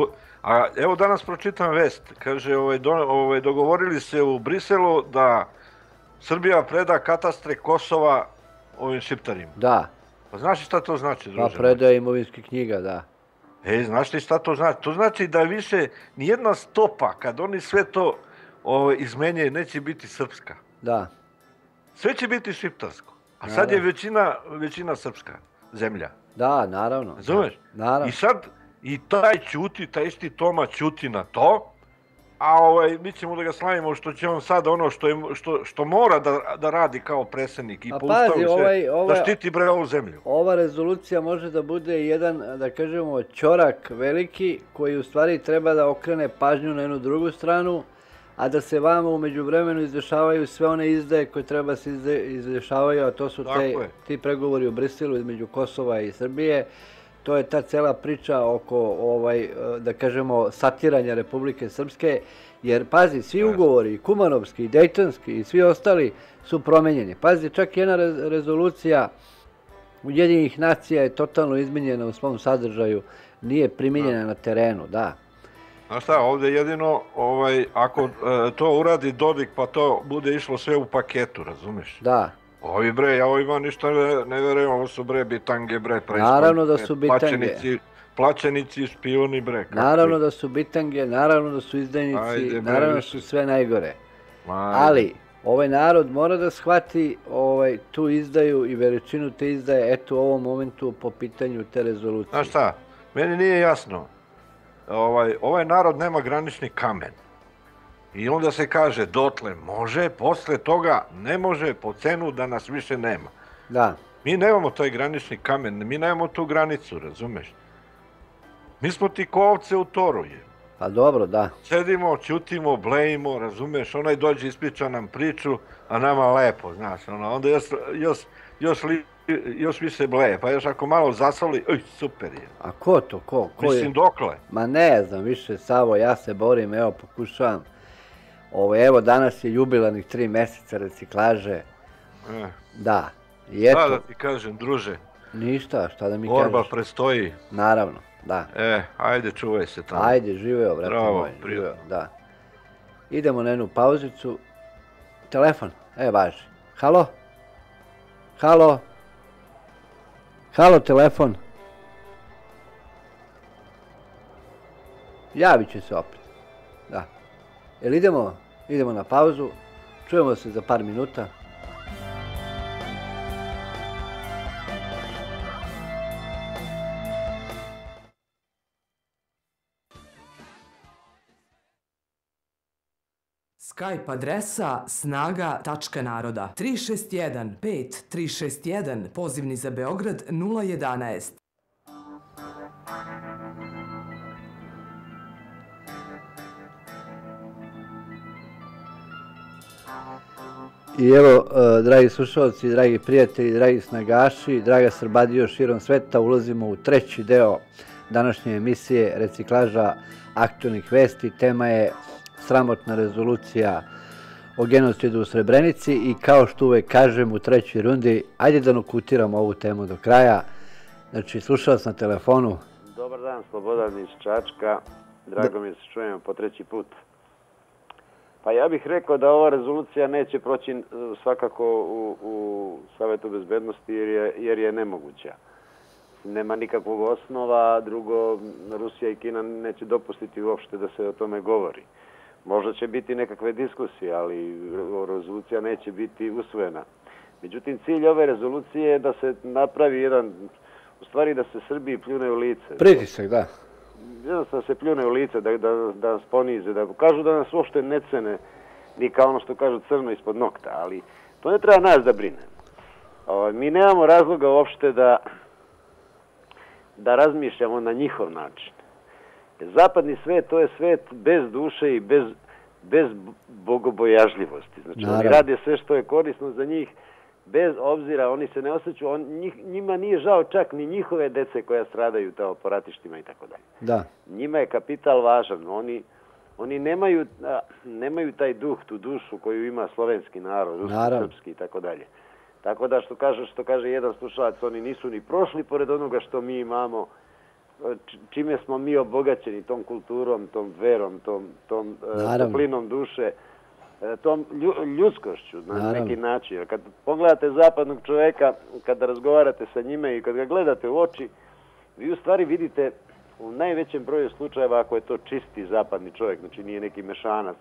A evo danas pročitam vest, kaže, dogovorili se u Briselu da Srbija preda katastre Kosova ovim šiptarima. Da. Pa znaš li šta to znači, druže? Pa predaje imovinskih knjiga, da. Znaš li šta to znači? To znači da više nijedna stopa, kad oni sve to izmenjaju, neće biti srpska. Da. Sve će biti šiptarsko. A sad je većina srpska zemlja. Da, naravno. Razumeš? Naravno. I sad, i taj ćuti, taj isti Toma ćuti na to, a mi ćemo da ga slavimo što će on sad ono što mora da radi kao predsjednik i po ustavu sve, da štiti bre ovu zemlju. Ova rezolucija može da bude jedan, da kažemo, ćorak veliki koji u stvari treba da okrene pažnju na jednu drugu stranu, a da se vama umeđu vremenu izdešavaju sve one izdaje koje treba se izdešavaju, a to su ti pregovori u Briselu između Kosova i Srbije. To je ta cela priča oko, da kažemo, satiranja Republike Srpske, jer, pazi, svi ugovori, i Kumanovski, i Dejtonski, i svi ostali su promenjeni. Pazi, čak jedna rezolucija Ujedinjenih nacija je totalno izmenjena u svom sadržaju, nije primijenjena na terenu, da. Znaš šta, ovdje jedino, ako to uradi Dodik, pa to bude išlo sve u paketu, razumeš? Da. Ovi bre, ja ovima ništa ne verujem, ovo su bre bitange bre, naravno da su bitange. Plaćenici i špijuni bre. Naravno da su bitange, naravno da su izdajnici, naravno da su sve najgore. Ali, ovaj narod mora da shvati tu izdaju i veličinu te izdaje, eto u ovom momentu po pitanju te rezolucije. Znaš šta, meni nije jasno, ovaj narod nema granični kamen. I onda se kaže, dotle može, posle toga ne može po cenu da nas više nema. Da. Mi nemamo taj granični kamen, mi nemamo tu granicu, razumeš? Mi smo ti ko ovce u toru. Pa dobro, da. Sedimo, ćutimo, blejimo, razumeš? Onaj dođe, ispriča nam priču, a nama lepo, znaš. Onda još više bleje, pa još ako malo zasoli, super je. A ko to, ko? Mislim, dokle? Ma ne znam više, Savo, ja se borim, evo, pokušavam. Evo, danas je jubilarnih 3 meseca reciklaže. Da. Šta da ti kažem, druže? Ništa, šta da mi kažeš? Borba prestoji. Naravno, da. Ajde, čuvaj se tamo. Ajde, živeo, brate moj. Živeo, da. Idemo na jednu pauzicu. Telefon, važi. Halo? Halo? Halo, telefon? Javit će se opet. Da. Jel idemo na pauzu, čujemo se za par minuta. Skype adresa snaga.naroda 361 5361, pozivni za Beograd 011. I evo, dragi slušalci, dragi prijatelji, dragi snagaši, draga Srbadijo širom sveta, ulazimo u treći deo današnje emisije Reciklaža aktualnih vesti. Tema je sramotna rezolucija o genocidu u Srebrenici i kao što uvek kažem u trećoj rundi, ajde da nokutiramo ovu temu do kraja. Znači, slušalac na telefonu. Dobar dan, Slobodan iz Čačka. Drago mi je da se čujemo po treći put. Pa ja bih rekao da ova rezolucija neće proći svakako u Savetu bezbednosti jer je nemoguća. Nema nikakvog osnova, drugo, Rusija i Kina neće dopustiti uopšte da se o tome govori. Možda će biti nekakve diskusije, ali rezolucija neće biti usvojena. Međutim, cilj ove rezolucije je da se napravi jedan, u stvari da se Srbiji pljune u lice. Pritisak, da. Jednostavno se pljune u lice, da nas ponize, da kažu da nas uopšte ne cene, ni kao ono što kažu crno ispod nokta, ali to ne treba nas da brine. Mi nemamo razloga uopšte da razmišljamo na njihov način. Zapadni svet, to je svet bez duše i bez bogobojažljivosti. Znači, oni rade sve što je korisno za njih, bez obzira, oni se ne osjećaju, njima nije žao čak ni njihove dece koja stradaju tamo po ratištima i tako dalje. Da. Njima je kapital važan, oni nemaju taj duh, tu dušu koju ima slovenski narod, ruski, srpski i tako dalje. Tako da što kaže jedan slušalac, oni nisu ni prošli pored onoga što mi imamo, čime smo mi obogaćeni, tom kulturom, tom verom, tom toplinom duše, tom ljudskošću na neki način. Kad pogledate zapadnog čoveka, kada razgovarate sa njime i kad ga gledate u oči, vi u stvari vidite u najvećem broju slučajeva, ako je to čisti zapadni čovjek, znači nije neki mešanac,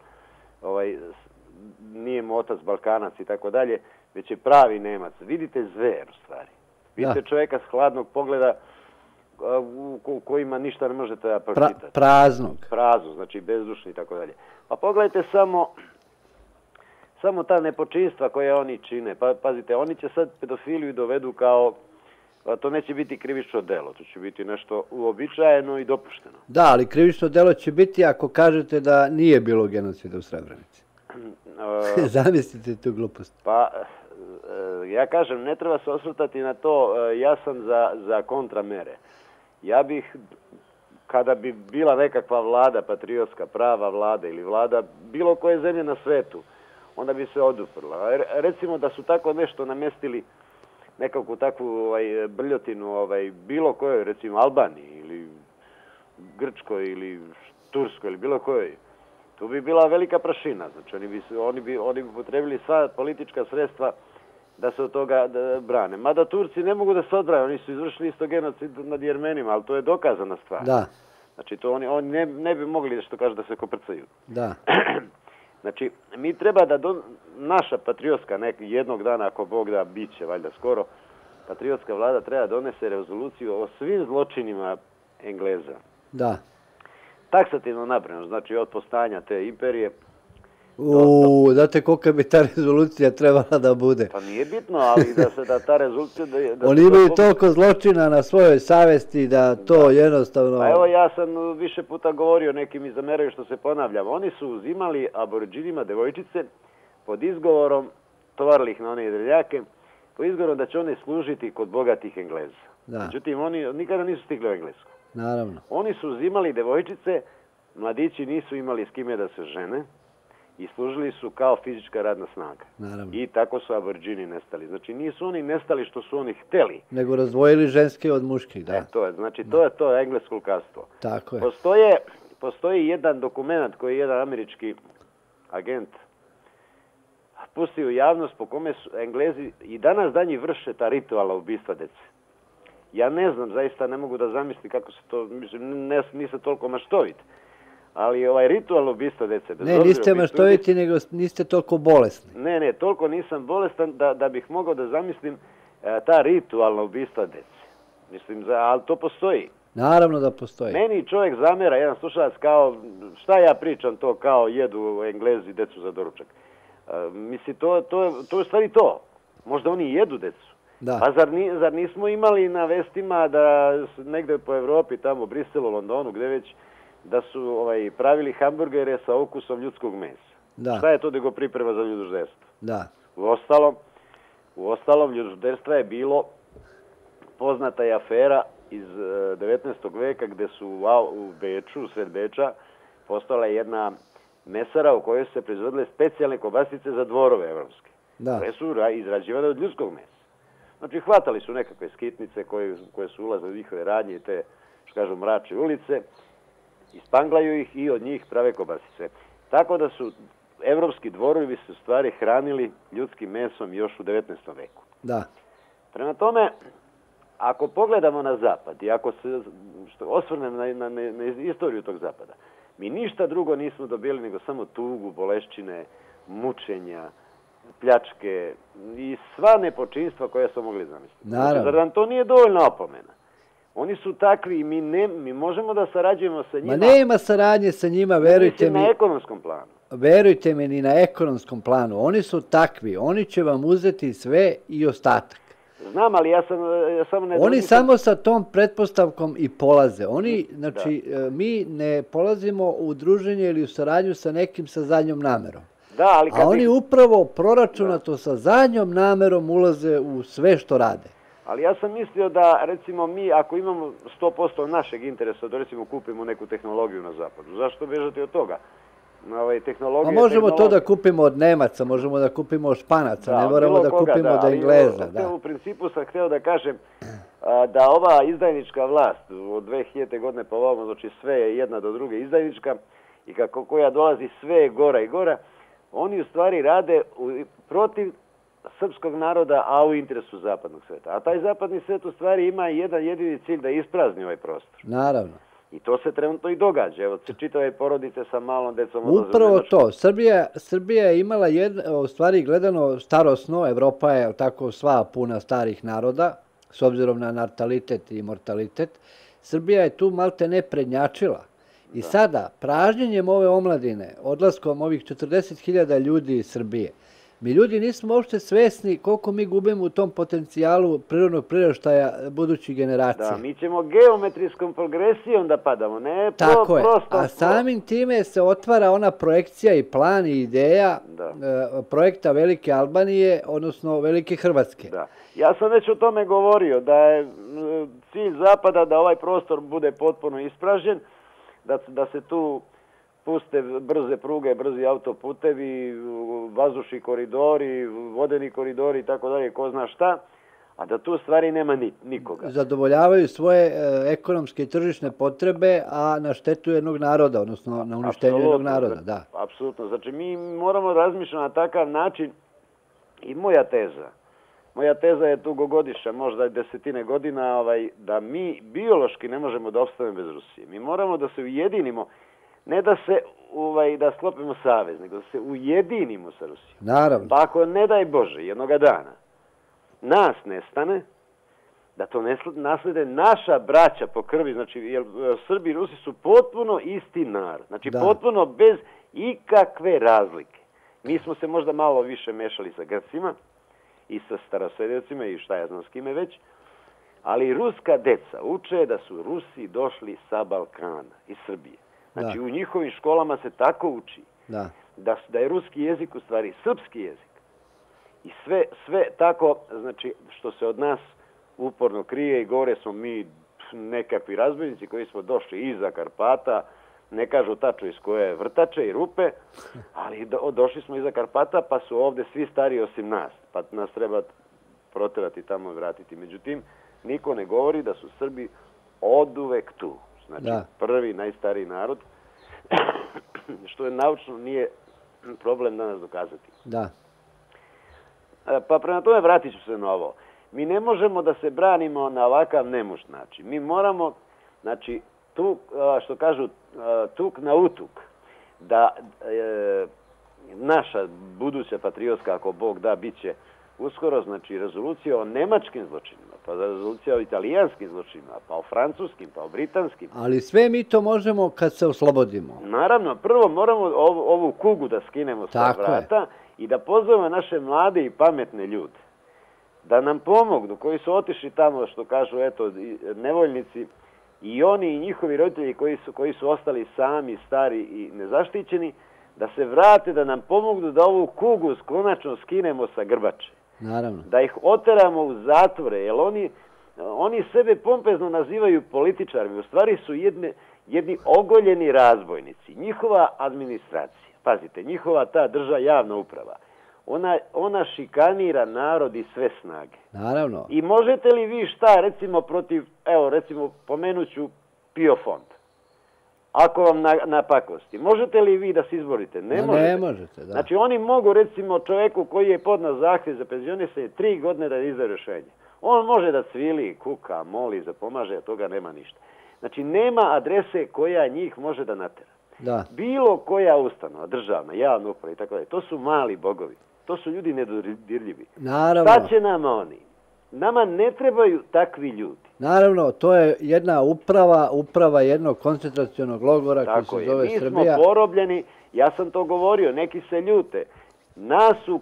nije mu otac Balkanac i tako dalje, već je pravi Nemac. Vidite zver u stvari. Vidite čovjeka s hladnog pogleda u kojima ništa ne možete pročitati. Praznog, znači bezdušni i tako dalje. Pa pogledajte samo ta nepočinstva koje oni čine. Pa pazite, oni će sad pedofiliju dovedu kao, to neće biti krivično delo, to će biti nešto uobičajeno i dopušteno. Da, ali krivično delo će biti ako kažete da nije bilo genocida u Srebrenici. Zamislite tu glupost. Pa, ja kažem, ne treba se osvrtati na to, ja sam za kontramere. Ja bih, kada bi bila nekakva vlada, patriotska, prava vlada ili vlada bilo koje zemlje na svetu, onda bi se oduprla. Recimo da su tako nešto namestili, nekakvu takvu brljotinu bilo kojoj, recimo Albaniji ili Grčkoj ili Turskoj ili bilo kojoj, tu bi bila velika prašina. Znači oni bi potrebili sva politička sredstva da se od toga brane. Mada Turci ne mogu da se odbrane, oni su izvršili isto genocid nad Jermenima, ali to je dokazana stvar. Da. Znači to oni ne bi mogli, što kaže, da se koprcaju. Da. Znači, mi treba da naša patriotska, jednog dana, ako Bog da, bit će valjda skoro, patriotska vlada treba donese rezoluciju o svim zločinima Engleza. Da. Taksativno napravljeno, znači od postanja te imperije. Znate kolika bi ta rezolucija trebala da bude? Pa nije bitno, ali da ta rezolucija... Oni imaju toliko zločina na svojoj savesti da to jednostavno... Pa evo, ja sam više puta govorio, neki mi zameraju što se ponavljam. Oni su uzimali aboriđinima devojčice pod izgovorom, tovarili ih na one jedreljake, pod izgovorom da će one služiti kod bogatih Engleza. Međutim, oni nikada nisu stigli u Englesku. Naravno. Oni su uzimali devojčice, mladići nisu imali s kime da se žene i služili su kao fizička radna snaga. Naravno. I tako su aboriđini nestali. Znači nisu oni nestali što su oni hteli. Nego razdvojili ženske od muških, da. To je, znači to je to englesko lukavstvo. Tako je. Postoji jedan dokument koji je jedan američki agent pustio u javnost po kome su Englezi i danas danji vrše ta ritualna ubistva dece. Ja ne znam, zaista ne mogu da zamislim kako se to, mislim, nisam toliko maštovit, ali ritualno ubistvo dece... Ne, niste maštoviti, nego niste toliko bolesni. Ne, toliko nisam bolestan da bih mogao da zamislim ta ritualna ubistva dece. Mislim, ali to postoji. Naravno da postoji. Meni čovjek zamera, jedan slušalac, kao, šta ja pričam to kao jedu Englezi decu za doručak. Mislim, to je stvari to. Možda oni jedu decu. Da. Pa zar nismo imali na vestima da negde po Evropi, tamo u Briselu, Londonu, gde već, da su pravili hamburgere sa ukusom ljudskog mesa. Da. Šta je to nego priprema za ljudožderstvo? Da. Uostalom, ljudožderstva je bilo, poznata je afera iz 19. veka gde su u Beču, u sred Beča, postala jedna mesara u kojoj su se proizvodile specijalne kobasice za dvorove evropske. Da. Koje su izrađivane od ljudskog mesa. Znači, hvatali su nekakve skitnice koje su ulazile u njihove radnje i te, što kažu, mrače ulice, ispanglaju ih i od njih prave kobasice. Tako da su evropski dvorovi se u stvari hranili ljudskim mesom još u 19. veku. Da. Prema tome, ako pogledamo na zapad i ako se osvrnem na istoriju tog zapada, mi ništa drugo nismo dobili nego samo tugu, bolešćine, mučenja, pljačke i sva nepočinstva koja smo mogli zamisliti. Naravno. Zar nam to nije dovoljna opomena? Oni su takvi i mi možemo da sarađujemo sa njima. Ma nema saradnje sa njima, verujte mi. Na ekonomskom planu. Verujte mi, ni na ekonomskom planu. Oni su takvi. Oni će vam uzeti sve i ostatak. Znam, ali ja sam Oni samo sa tom pretpostavkom i polaze. Mi ne polazimo u druženje ili u saradnju sa nekim sa zadnjom namerom. A oni upravo proračunato sa zadnjom namerom ulaze u sve što rade. Ali ja sam mislio da, recimo, mi ako imamo 100% našeg interesa, da recimo kupimo neku tehnologiju na zapadu, zašto bežati od toga? Pa možemo to da kupimo od Nemaca, možemo da kupimo od Španaca, ne moramo da kupimo od Engleza. U principu sam hteo da kažem, da ova izdajnička vlast od 2000. godine pa ovamo, znači sve je jedna do druge izdajnička i kako koja dolazi sve je gora i gora, oni u stvari rade protiv srpskog naroda, a u interesu zapadnog sveta. A taj zapadni svet u stvari ima jedan jedini cilj da isprazni ovaj prostor. Naravno. I to se trenutno i događa. Evo, čitave porodice sa malom decom. Upravo to. Srbija je imala, u stvari gledano starosno, Evropa je tako sva puna starih naroda, s obzirom na natalitet i mortalitet. Srbija je tu malte ne prednjačila. I sada, pražnjenjem ove omladine, odlaskom ovih 40.000 ljudi iz Srbije, mi ljudi nismo uopšte svesni koliko mi gubimo u tom potencijalu prirodnog priraštaja budućih generacija. Da, mi ćemo geometrijskom progresijom da padamo, ne tako je, a samim time se otvara ona projekcija i plan i ideja projekta Velike Albanije, odnosno Velike Hrvatske. Da. Ja sam već o tome govorio, da je cilj Zapada da ovaj prostor bude potpuno ispražnjen, da se tu puste brze pruge, brzi autoputevi, vazdušni koridori, vodeni koridori i tako dalje, ko zna šta, a da tu stvari nema nikoga. Zadovoljavaju svoje ekonomske i tržišne potrebe, a na štetu jednog naroda, odnosno na uništenju jednog naroda. Da. Apsolutno. Znači, mi moramo razmišljati na takav način i moja teza je dugogodišnja, možda desetine godina, da mi biološki ne možemo da opstanemo bez Rusije. Mi moramo da se ujedinimo, ne da se da sklopimo savez, nego da se ujedinimo sa Rusijom. Naravno. Pa ako, ne daj Bože, jednoga dana nas nestane, da to naslede naša braća po krvi, znači, jer Srbi i Rusi su potpuno isti narod, znači potpuno bez ikakve razlike. Mi smo se možda malo više mešali sa Grcima i sa starosvedjevcima i šta ja znam s kime već, ali ruska deca uče da su Rusi došli sa Balkana, iz Srbije. Znači, u njihovim školama se tako uči da je ruski jezik u stvari srpski jezik. I sve tako, znači, što se od nas uporno krije i govore smo mi nekakvi razbojnici koji smo došli iza Karpata, ne kažu tačno iz koje vrtače i rupe, ali došli smo iza Karpata pa su ovde svi stariji osim nas, pa nas treba proterati tamo i vratiti. Međutim, niko ne govori da su Srbi oduvek tu. Znači, prvi, najstariji narod, što je naučno nije problem danas dokazati. Da. Pa prema tome vratit ću se na ovo. Mi ne možemo da se branimo na ovakav nemušt način. Mi moramo, znači, što kažu, tuk na utuk, da naša buduća patriotska, ako Bog da, bit će uskoro, znači, rezolucija o nemačkim zločinima, pa rezolucija o italijanskim zločinima, pa o francuskim, pa o britanskim. Ali sve mi to možemo kad se oslobodimo. Naravno, prvo moramo ovu kugu da skinemo sa vrata i da pozovemo naše mlade i pametne ljude da nam pomognu, koji su otišli tamo, što kažu, eto, nevoljnici, i oni i njihovi roditelji koji su ostali sami, stari i nezaštićeni, da se vrate, da nam pomognu da ovu kugu konačno skinemo sa grbače. Naravno. Da ih oteramo u zatvore, jer oni sebe pompezno nazivaju političarima, u stvari su jedni ogoljeni razbojnici. Njihova administracija, pazite, njihova ta javna uprava, ona šikanira narod i sve snage. Naravno. I možete li vi šta, recimo, protiv, evo, recimo, pomenuću PIO fond, ako vam napakosti, možete li vi da se izborite? Ne možete. Ne možete, da. Znači, oni mogu, recimo, čoveku koji je podnao zahtjev za penzionisanje 3 godine da izda rješenje. On može da cvili, kuka, moli, zapomaže, a toga nema ništa. Znači, nema adrese koja njih može da natera. Da. Bilo koja ustanova, državna, javna uprava i tako dalje, to su mali bogovi. To su ljudi nedodirljivi. Naravno. Šta će nama oni? Nama ne trebaju takvi ljudi. Naravno, to je jedna uprava jednog koncentracionog logora koji se zove Srbija. Mi smo porobljeni, ja sam to govorio, neki se ljute. Nas su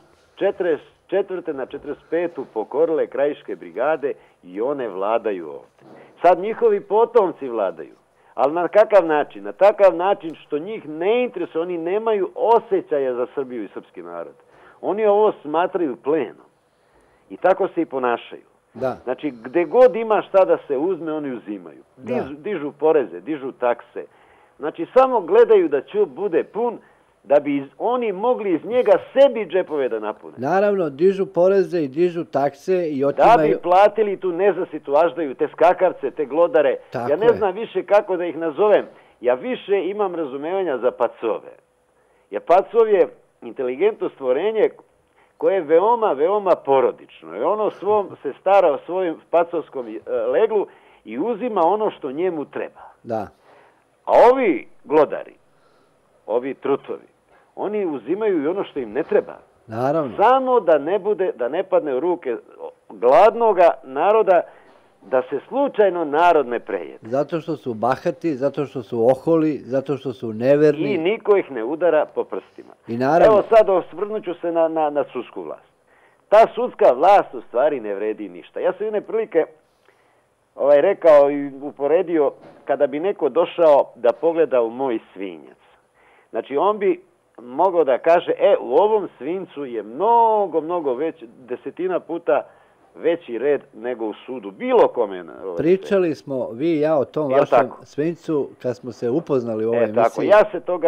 44. na 45. pokorile krajiške brigade i one vladaju ovdje. Sad njihovi potomci vladaju. Ali na kakav način? Na takav način što njih ne interesuje, oni nemaju osjećaja za Srbiju i srpski narod. Oni ovo smatraju plenom. I tako se i ponašaju. Da. Znači, gde god ima šta da se uzme, oni uzimaju. Dižu poreze, dižu takse. Znači, samo gledaju da ćup bude pun da bi oni mogli iz njega sebi džepove da napune. Naravno, dižu poreze i dižu takse i otimaju... Da bi platili tu nezasitu aždaju, te skakarce, te glodare. Ja ne znam više kako da ih nazovem. Ja više imam razumevanja za pacove. Jer pacov je inteligentno stvorenje koje je veoma, veoma porodično. I ono se stara o svojim pacovskom leglu i uzima ono što njemu treba. Da. A ovi glodari, ovi trutovi, oni uzimaju i ono što im ne treba. Naravno. Samo da ne padne u ruke gladnoga naroda, da se slučajno narod ne prejede. Zato što su bahati, zato što su oholi, zato što su neverni. I niko ih ne udara po prstima. I naravno... Evo sad osvrnut ću se na sudsku vlast. Ta sudska vlast u stvari ne vredi ništa. Ja sam jedne prilike rekao i uporedio, kada bi neko došao da pogleda u moj svinjac. Znači on bi mogao da kaže, u ovom svincu je mnogo, mnogo već, 10 puta veći red nego u sudu, bilo kome. Pričali smo vi i ja o tom vašem svincu kad smo se upoznali u ovoj emisiji. Tako, ja se toga,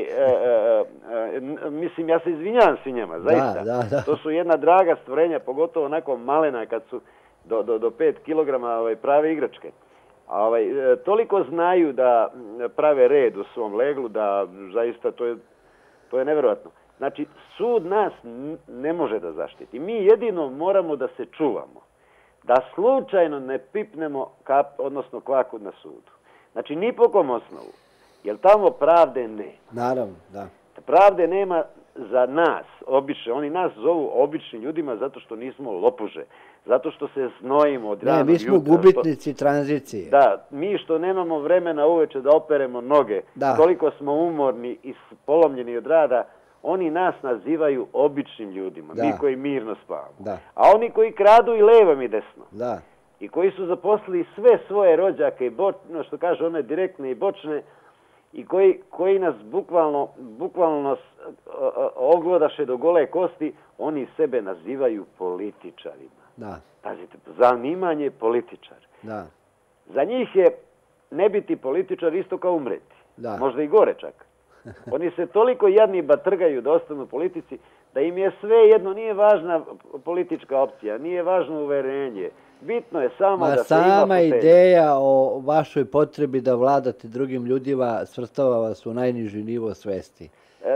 mislim, ja se izvinjavam svinjama, zaista. Da. To su jedna draga stvorenja, pogotovo onako malena kad su do 5 kilograma prave igračke. Toliko znaju da prave red u svom leglu da zaista to je nevjerojatno. Znači, sud nas ne može da zaštiti. Mi jedino moramo da se čuvamo. Da slučajno ne pipnemo odnosno kvaku na sudu. Znači, ni po kom osnovu. Jer tamo pravde ne. Naravno, da. Pravde nema za nas, obične. Oni nas zovu običnim ljudima zato što nismo lopuže. Zato što se znojimo od rana. Ne, mi smo gubitnici tranzicije. Da, mi što nemamo vremena uveče da operemo noge, toliko smo umorni i polomljeni od rada, oni nas nazivaju običnim ljudima, mi koji mirno spavamo. A oni koji kradu i levom i desno, i koji su zaposlili sve svoje rođake, što kaže one direktne i bočne, i koji nas bukvalno nas oglodaše do gole kosti, oni sebe nazivaju političarima. Pazite, zanimanje političar. Za njih je ne biti političar isto kao umreti. Možda i gore čak. Oni se toliko jadni batrgaju da ostanu u politici, da im je sve jedno, nije važna politička opcija, nije važno uverenje. Bitno je samo da se ima sama ideja o vašoj potrebi da vladate drugim ljudima svrstava vas u najniži nivo svesti.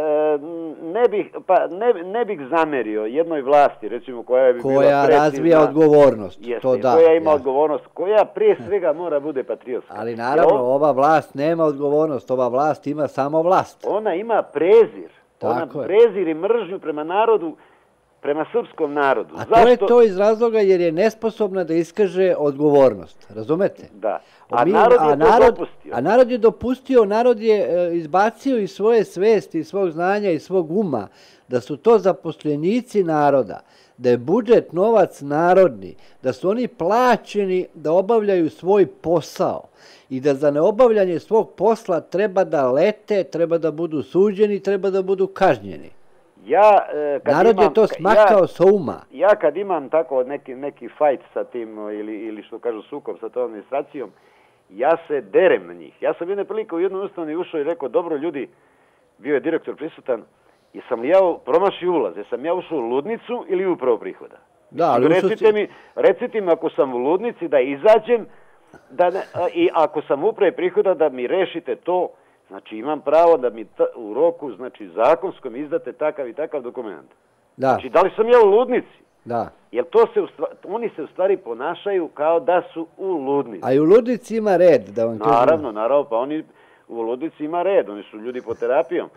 Ne bih zamerio jednoj vlasti, recimo koja bi koja razvija odgovornost. Koja ima odgovornost, koja prije svega mora bude patriotska. Ali naravno, ova vlast nema odgovornost, ova vlast ima samo vlast. Ona ima prezir. Ona prezir i mržnju prema narodu, prema srpskom narodu. A to je to iz razloga jer je nesposobna da iskaže odgovornost. Razumete? Da. A narod je to dopustio. A narod je dopustio, narod je izbacio iz svoje svesti, iz svog znanja i svog uma, da su to zaposlenici naroda, da je budžet novac narodni, da su oni plaćeni da obavljaju svoj posao i da za neobavljanje svog posla treba da lete, treba da budu suđeni, treba da budu kažnjeni. Narod je to smakao sa uma. Ja kad imam tako neki fajt sa tim ili što kažu sukob sa tom administracijom, ja se derem na njih. Ja sam jedne prilike u jednu ustanovu ušao i rekao, dobro ljudi, bio je direktor prisutan, jesam li ja promašio ulaz, jesam ja ušao u ludnicu ili upravo prihoda? Recite mi ako sam u ludnici da izađem i ako sam upravo prihoda da mi rešite to. Znači imam pravo da mi u roku, znači zakonskom izdate takav i takav dokument. Znači da li sam ja u ludnici? Da. Jer oni se u stvari ponašaju kao da su u ludnici. A i u ludnici ima red, da vam kažem. Naravno, pa oni u ludnici ima red, oni su ljudi po terapijom.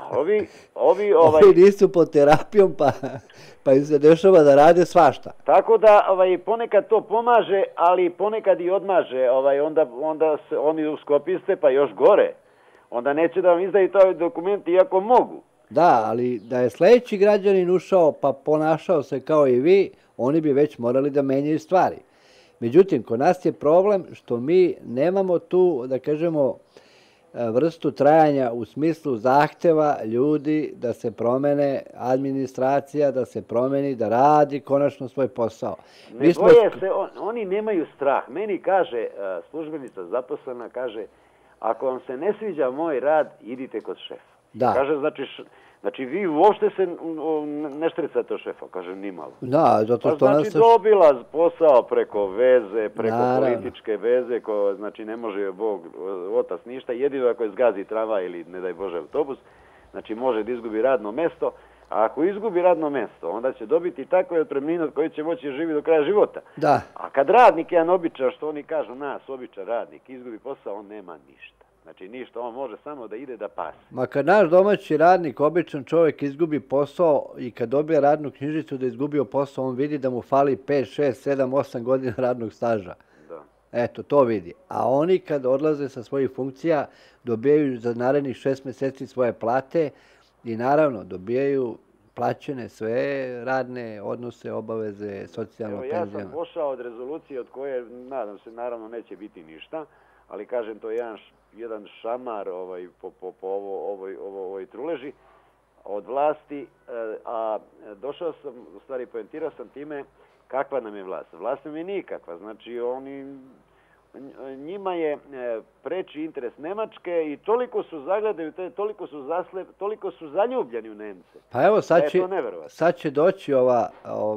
Ovi nisu po terapijom, pa im se dešava da rade svašta. Tako da ponekad to pomaže, ali ponekad i odmaže. Onda se oni uskopiste, pa još gore. Onda neće da vam izdaju taj dokument iako mogu. Da, ali da je sljedeći građanin ušao pa ponašao se kao i vi, oni bi već morali da menjaju stvari. Međutim, kod nas je problem što mi nemamo tu, da kažemo, vrstu trajanja u smislu zahteva ljudi da se promene administracija, da se promeni, da radi konačno svoj posao. Ne boje se, oni nemaju strah. Meni kaže, službenica zaposlena kaže, ako vam se ne sviđa moj rad, idite kod šefa. Da. Kaže, znači vi uopšte se ne štricate od šefa, kaže, nimalo. Da, zato što znači dobila posao preko veze, preko političke veze, znači ne može Bog, otac ništa, jedino ako je zgazi tramvaj ili ne daj Bože autobus, znači može da izgubi radno mesto, a ako izgubi radno mesto, onda će dobiti takve otpremnine od koje će moći živjeti do kraja života. Da. A kad radnik, jedan običan, što oni kažu, nas, običan radnik, izgubi posao, on nema ništa. Znači ništa, on može samo da ide da pase. Ma kad naš domaći radnik, običan čovjek izgubi posao i kad dobije radnu knjižicu da je izgubio posao, on vidi da mu fali 5, 6, 7, 8 godina radnog staža. Da. Eto, to vidi. A oni kad odlaze sa svojih funkcija, dobijaju za narednih 6 mjeseci svoje plate i naravno dobijaju plaćene sve radne odnose, obaveze, socijalno, penzijano. Ja sam pošao od rezolucije od koje, nadam se, naravno neće biti ništa, ali kažem, to je jedan šamar po ovoj truleži od vlasti, a došao sam, u stvari poentirao sam time kakva nam je vlast. Vlast nam je nikakva, znači njima je preči interes Nemačke i toliko su zagledaju, toliko su zaljubljeni u Nemce. Pa evo, sad će doći ova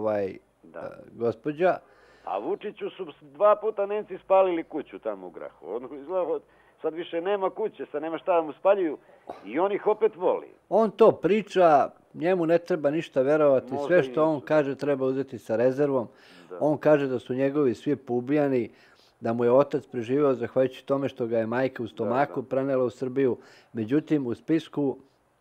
gospođa. A Vučiću su 2 puta Nemci spalili kuću tamo u Grahu. Sad više nema kuće, sad nema šta da mu spaljuju i on ih opet voli. On to priča, njemu ne treba ništa verovati, sve što on kaže treba uzeti sa rezervom. On kaže da su njegovi svi poubijani, da mu je otac preživio zahvaljujući tome što ga je majka u stomaku prenela u Srbiju. Međutim, u spisku,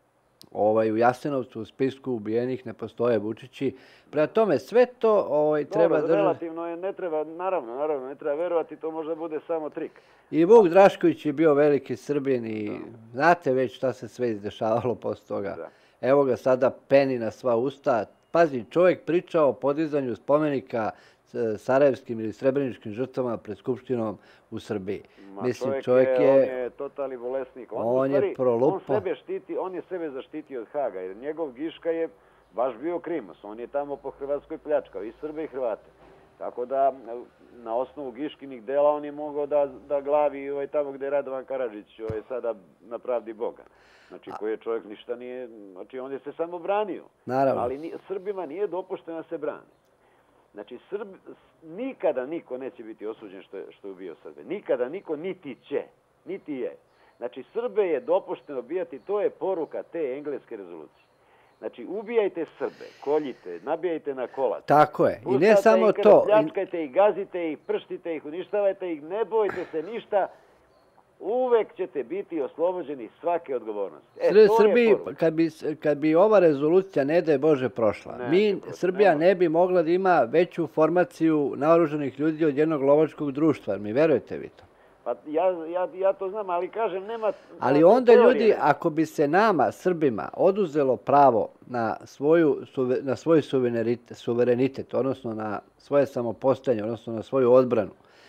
u Jasenovcu, u spisku ubijenih ne postoje Vučići. Prema tome, sve to treba držati. Relativno je, ne treba, naravno, ne treba verovati, to možda bude samo trik. I Vuk Drašković je bio veliki Srbin i znate već šta se sve izdešavalo posle toga. Evo ga sada peni na sva usta. Pazi, čovjek pričao o podizanju spomenika sarajevskim ili srebreničkim žrtvama pred Skupštinom u Srbiji. Mislim, čovjek je... On je totalni bolesnik. On je prolupao. On je sebe zaštitio od Haga, jer njegov Giška je baš bio Krimos. On je tamo po Hrvatskoj pljačkao, i Srbe i Hrvate. Tako da, na osnovu Giškinih dela on je mogao da glavi tamo gde je Radovan Karadžić, sada na pravdi Boga. Znači, koji je čovjek ništa nije... Znači, on je se samo branio. Naravno. Ali Srbima nije dopušteno da se brane. Znači, nikada niko neće biti osuđen što je ubio Srbe. Nikada niko niti će, niti je. Znači, Srbe je dopušteno ubijati, to je poruka te engleske rezolucije. Znači, ubijajte Srbe, koljite, nabijajte na kolac. Tako je. I ne samo to. Pljačkajte ih, gazite ih, prštite ih, uništavajte ih, ne bojte se ništa. Uvek ćete biti oslobođeni svake odgovornosti. Srbiji, kad bi ova rezolucija, ne daj Bože, prošla, Srbija ne bi mogla da ima veću formaciju naoružanih ljudi od jednog lovačkog društva. Mi verujete vi to? Pa ja to znam, ali kažem, nema... Ali onda ljudi, ako bi se nama, Srbima, oduzelo pravo na svoj suverenitet, odnosno na svoje samopostojanje, odnosno na svoju odbranu,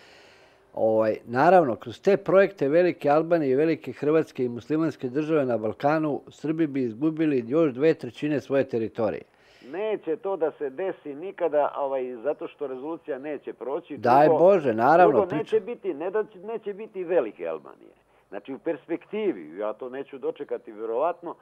naravno, kroz te projekte Velike Albanije i Velike Hrvatske i muslimanske države na Balkanu, Srbi bi izgubili još 2/3 svoje teritorije. Neće to da se desi nikada, zato što rezolucija neće proći. Daj Bože, naravno. Neće biti Velike Albanije. Znači, u perspektivi, ja to neću dočekati vjerovatno,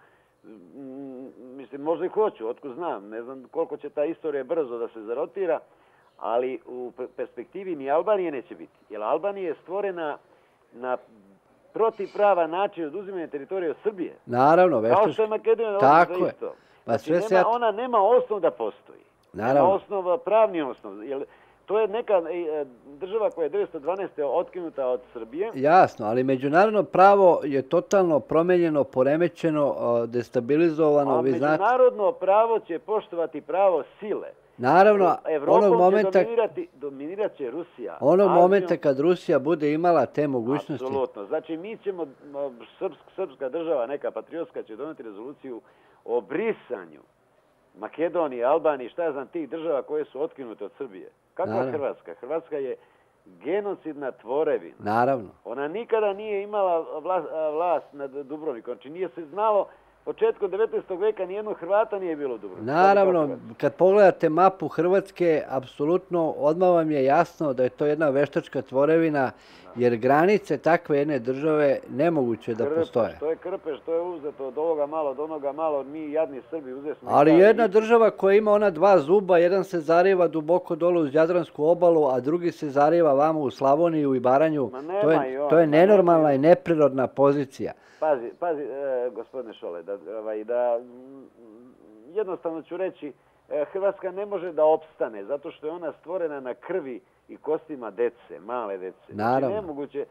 mislim, možda i hoću, otko znam, ne znam koliko će ta istorija brzo da se zarotira, ali u perspektivi ni Albanije neće biti. Jer Albanija je stvorena na protivpravan način oduzimanja teritorije od Srbije. Naravno, kao što je Makedonija tako je isto. Pa znači, ona nema osnov da postoji. Naravno. Nema pravni osnov. Jer to je neka država koja je 1912. otkinuta od Srbije. Jasno, ali međunarodno pravo je totalno promenjeno, poremećeno, destabilizovano. A međunarodno pravo će poštovati pravo sile. Naravno, onog momenta dominirat će Rusija. Onog momenta kad Rusija bude imala te mogućnosti. Apsolutno. Znači, mi ćemo, srpska država, neka patriotska, će doneti rezoluciju o brisanju Makedonije, Albanije, šta ja znam, tih država koje su otkinute od Srbije. Kakva je Hrvatska? Hrvatska je genocidna tvorevina. Naravno. Ona nikada nije imala vlast nad Dubrovnikom. Znači, nije se znalo početkom 19. veka nijednog Hrvata nije bilo u Dubrovniku. Naravno, kad pogledate mapu Hrvatske, apsolutno odmah vam je jasno da je to jedna veštačka tvorevina, jer granice takve jedne države nemoguće da postoje. Što je Krpeš, što je uzeto od ovoga malo, od onoga malo, mi jadni Srbi uzesmo. Ali jedna država koja ima ona dva zuba, jedan se zariva duboko dole uz Jadransku obalu, a drugi se zariva vamo u Slavoniju i Baranju, to je nenormalna i neprirodna pozicija. Pazi, gospodine Šole, da jednostavno ću reći, Hrvatska ne može da opstane, zato što je ona stvorena na krvi i kostima dece, male dece. Naravno. Znači, nemoguće,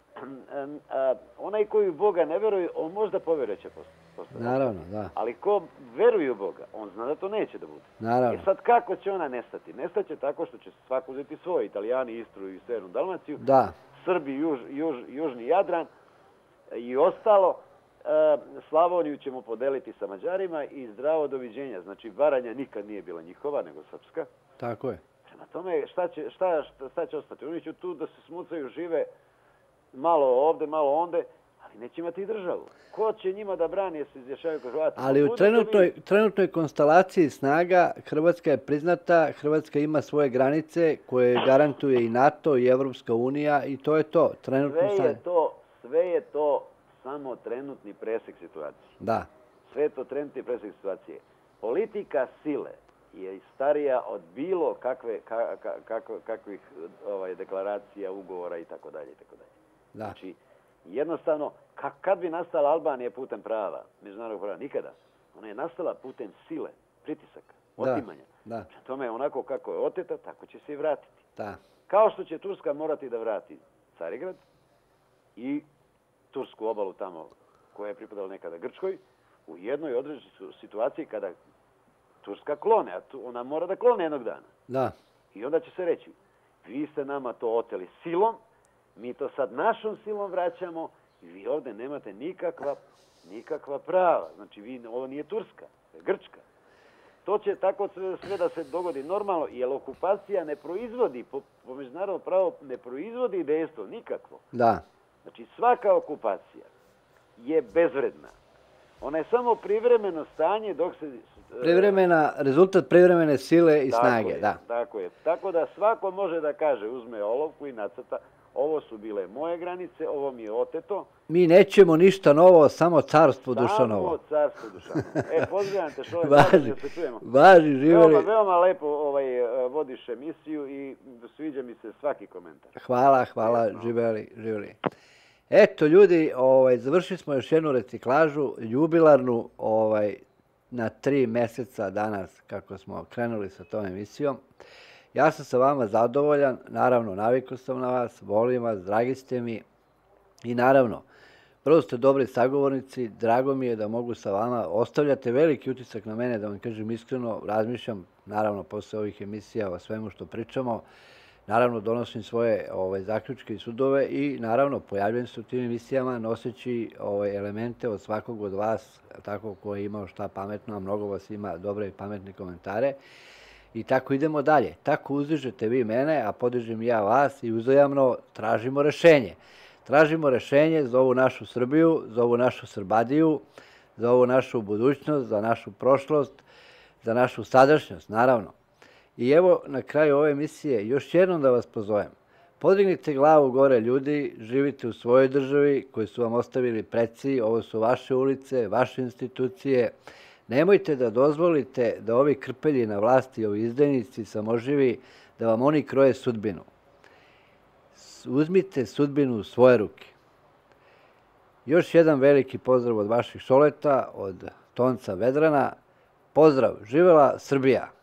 onaj koji u Boga ne veruje, on možda povjeruje će postati. Naravno, da. Ali ko veruje u Boga, on zna da to neće da bude. Naravno. I sad kako će ona nestati? Nestaće tako što će svako uzeti svoje, Italijani, Istru i Severnu Dalmaciju, da. Srbi, Južni Jadran i ostalo. Slavoniju ćemo podeliti sa Mađarima i zdravo doviđenja. Znači, Baranja nikad nije bila njihova, nego srpska. Tako je. Prema tome, šta će ostati? Oni će tu da se smucaju, žive malo ovde, malo onde, ali neće imati i državu. Ko će njima da brani, jer se izjašavaju kao Hrvati? Ali u trenutnoj konstelaciji snaga Hrvatska je priznata, Hrvatska ima svoje granice koje garantuje i NATO i Evropska unija i to je to. Sve je to samo trenutni presek situacije. Da. Sve je to trenutni presek situacije. Politika sile je starija od bilo kakvih deklaracija, ugovora i tako dalje. Da. Znači, jednostavno, kad bi nastala Albanija putem prava, međunarodnog prava? Nikada. Ona je nastala putem sile, pritisaka, otimanja. Da. Tome onako kako je oteta, tako će se i vratiti. Da. Kao što će Turska morati da vrati Carigrad i tursku obalu tamo koja je pripadala nekada Grčkoj, u jednoj određenoj situaciji kada Turska klone, a ona mora da klone jednog dana. Da. I onda će se reći, vi ste nama to oteli silom, mi to sad našom silom vraćamo i vi ovdje nemate nikakva prava. Znači, ovo nije Turska, to je Grčka. To će tako sve da se dogodi normalno, jer okupacija ne proizvodi, po međunarodnom pravu ne proizvodi dejstvo nikakvo. Da. Znači, svaka okupacija je bezvredna. Ona je samo privremeno stanje dok se... Rezultat privremene sile i snage, da. Tako je. Tako da svako može da kaže, uzme olovku i nacrta, ovo su bile moje granice, ovo mi je oteto. Mi nećemo ništa novo, samo carstvo Dušanovo. Samo carstvo Dušanovo. Pozdravljam te, što je se čujemo. Važi, živjeli. Veoma lepo vodiš emisiju i sviđa mi se svaki komentar. Hvala, živjeli. Eto, ljudi, završili smo još jednu reciklažu, jubilarnu, na 3 mjeseca danas, kako smo krenuli sa tom emisijom. Ja sam sa vama zadovoljan, naravno, navikao sam na vas, volim vas, dragi ste mi i naravno, prvo ste dobri sagovornici, drago mi je da mogu sa vama, ostavljate veliki utisak na mene, da vam kažem iskreno, razmišljam, naravno, posle ovih emisija o svemu što pričamo, naravno, donosim svoje zaključke i sudove i naravno, pojavljujem se u tim emisijama noseći elemente od svakog od vas, tako ko je imao šta pametno, a mnogo vas ima dobre i pametne komentare. I tako idemo dalje. Tako uzdižete vi mene, a podižem ja vas i uzajamno tražimo rešenje. Tražimo rešenje za ovu našu Srbiju, za ovu našu Srbadiju, za ovu našu budućnost, za našu prošlost, za našu sadašnjost, naravno. I evo, na kraju ove emisije, još jednom da vas pozovem. Podignite glavu gore, ljudi, živite u svojoj državi koju su vam ostavili preci, ovo su vaše ulice, vaše institucije. Nemojte da dozvolite da ovi krpelji na vlasti, ovi izdajnici, samoživi, da vam oni kroje sudbinu. Uzmite sudbinu u svoje ruke. Još jedan veliki pozdrav od vaših Šoleta, od Tonca Vedrana. Pozdrav, živela Srbija!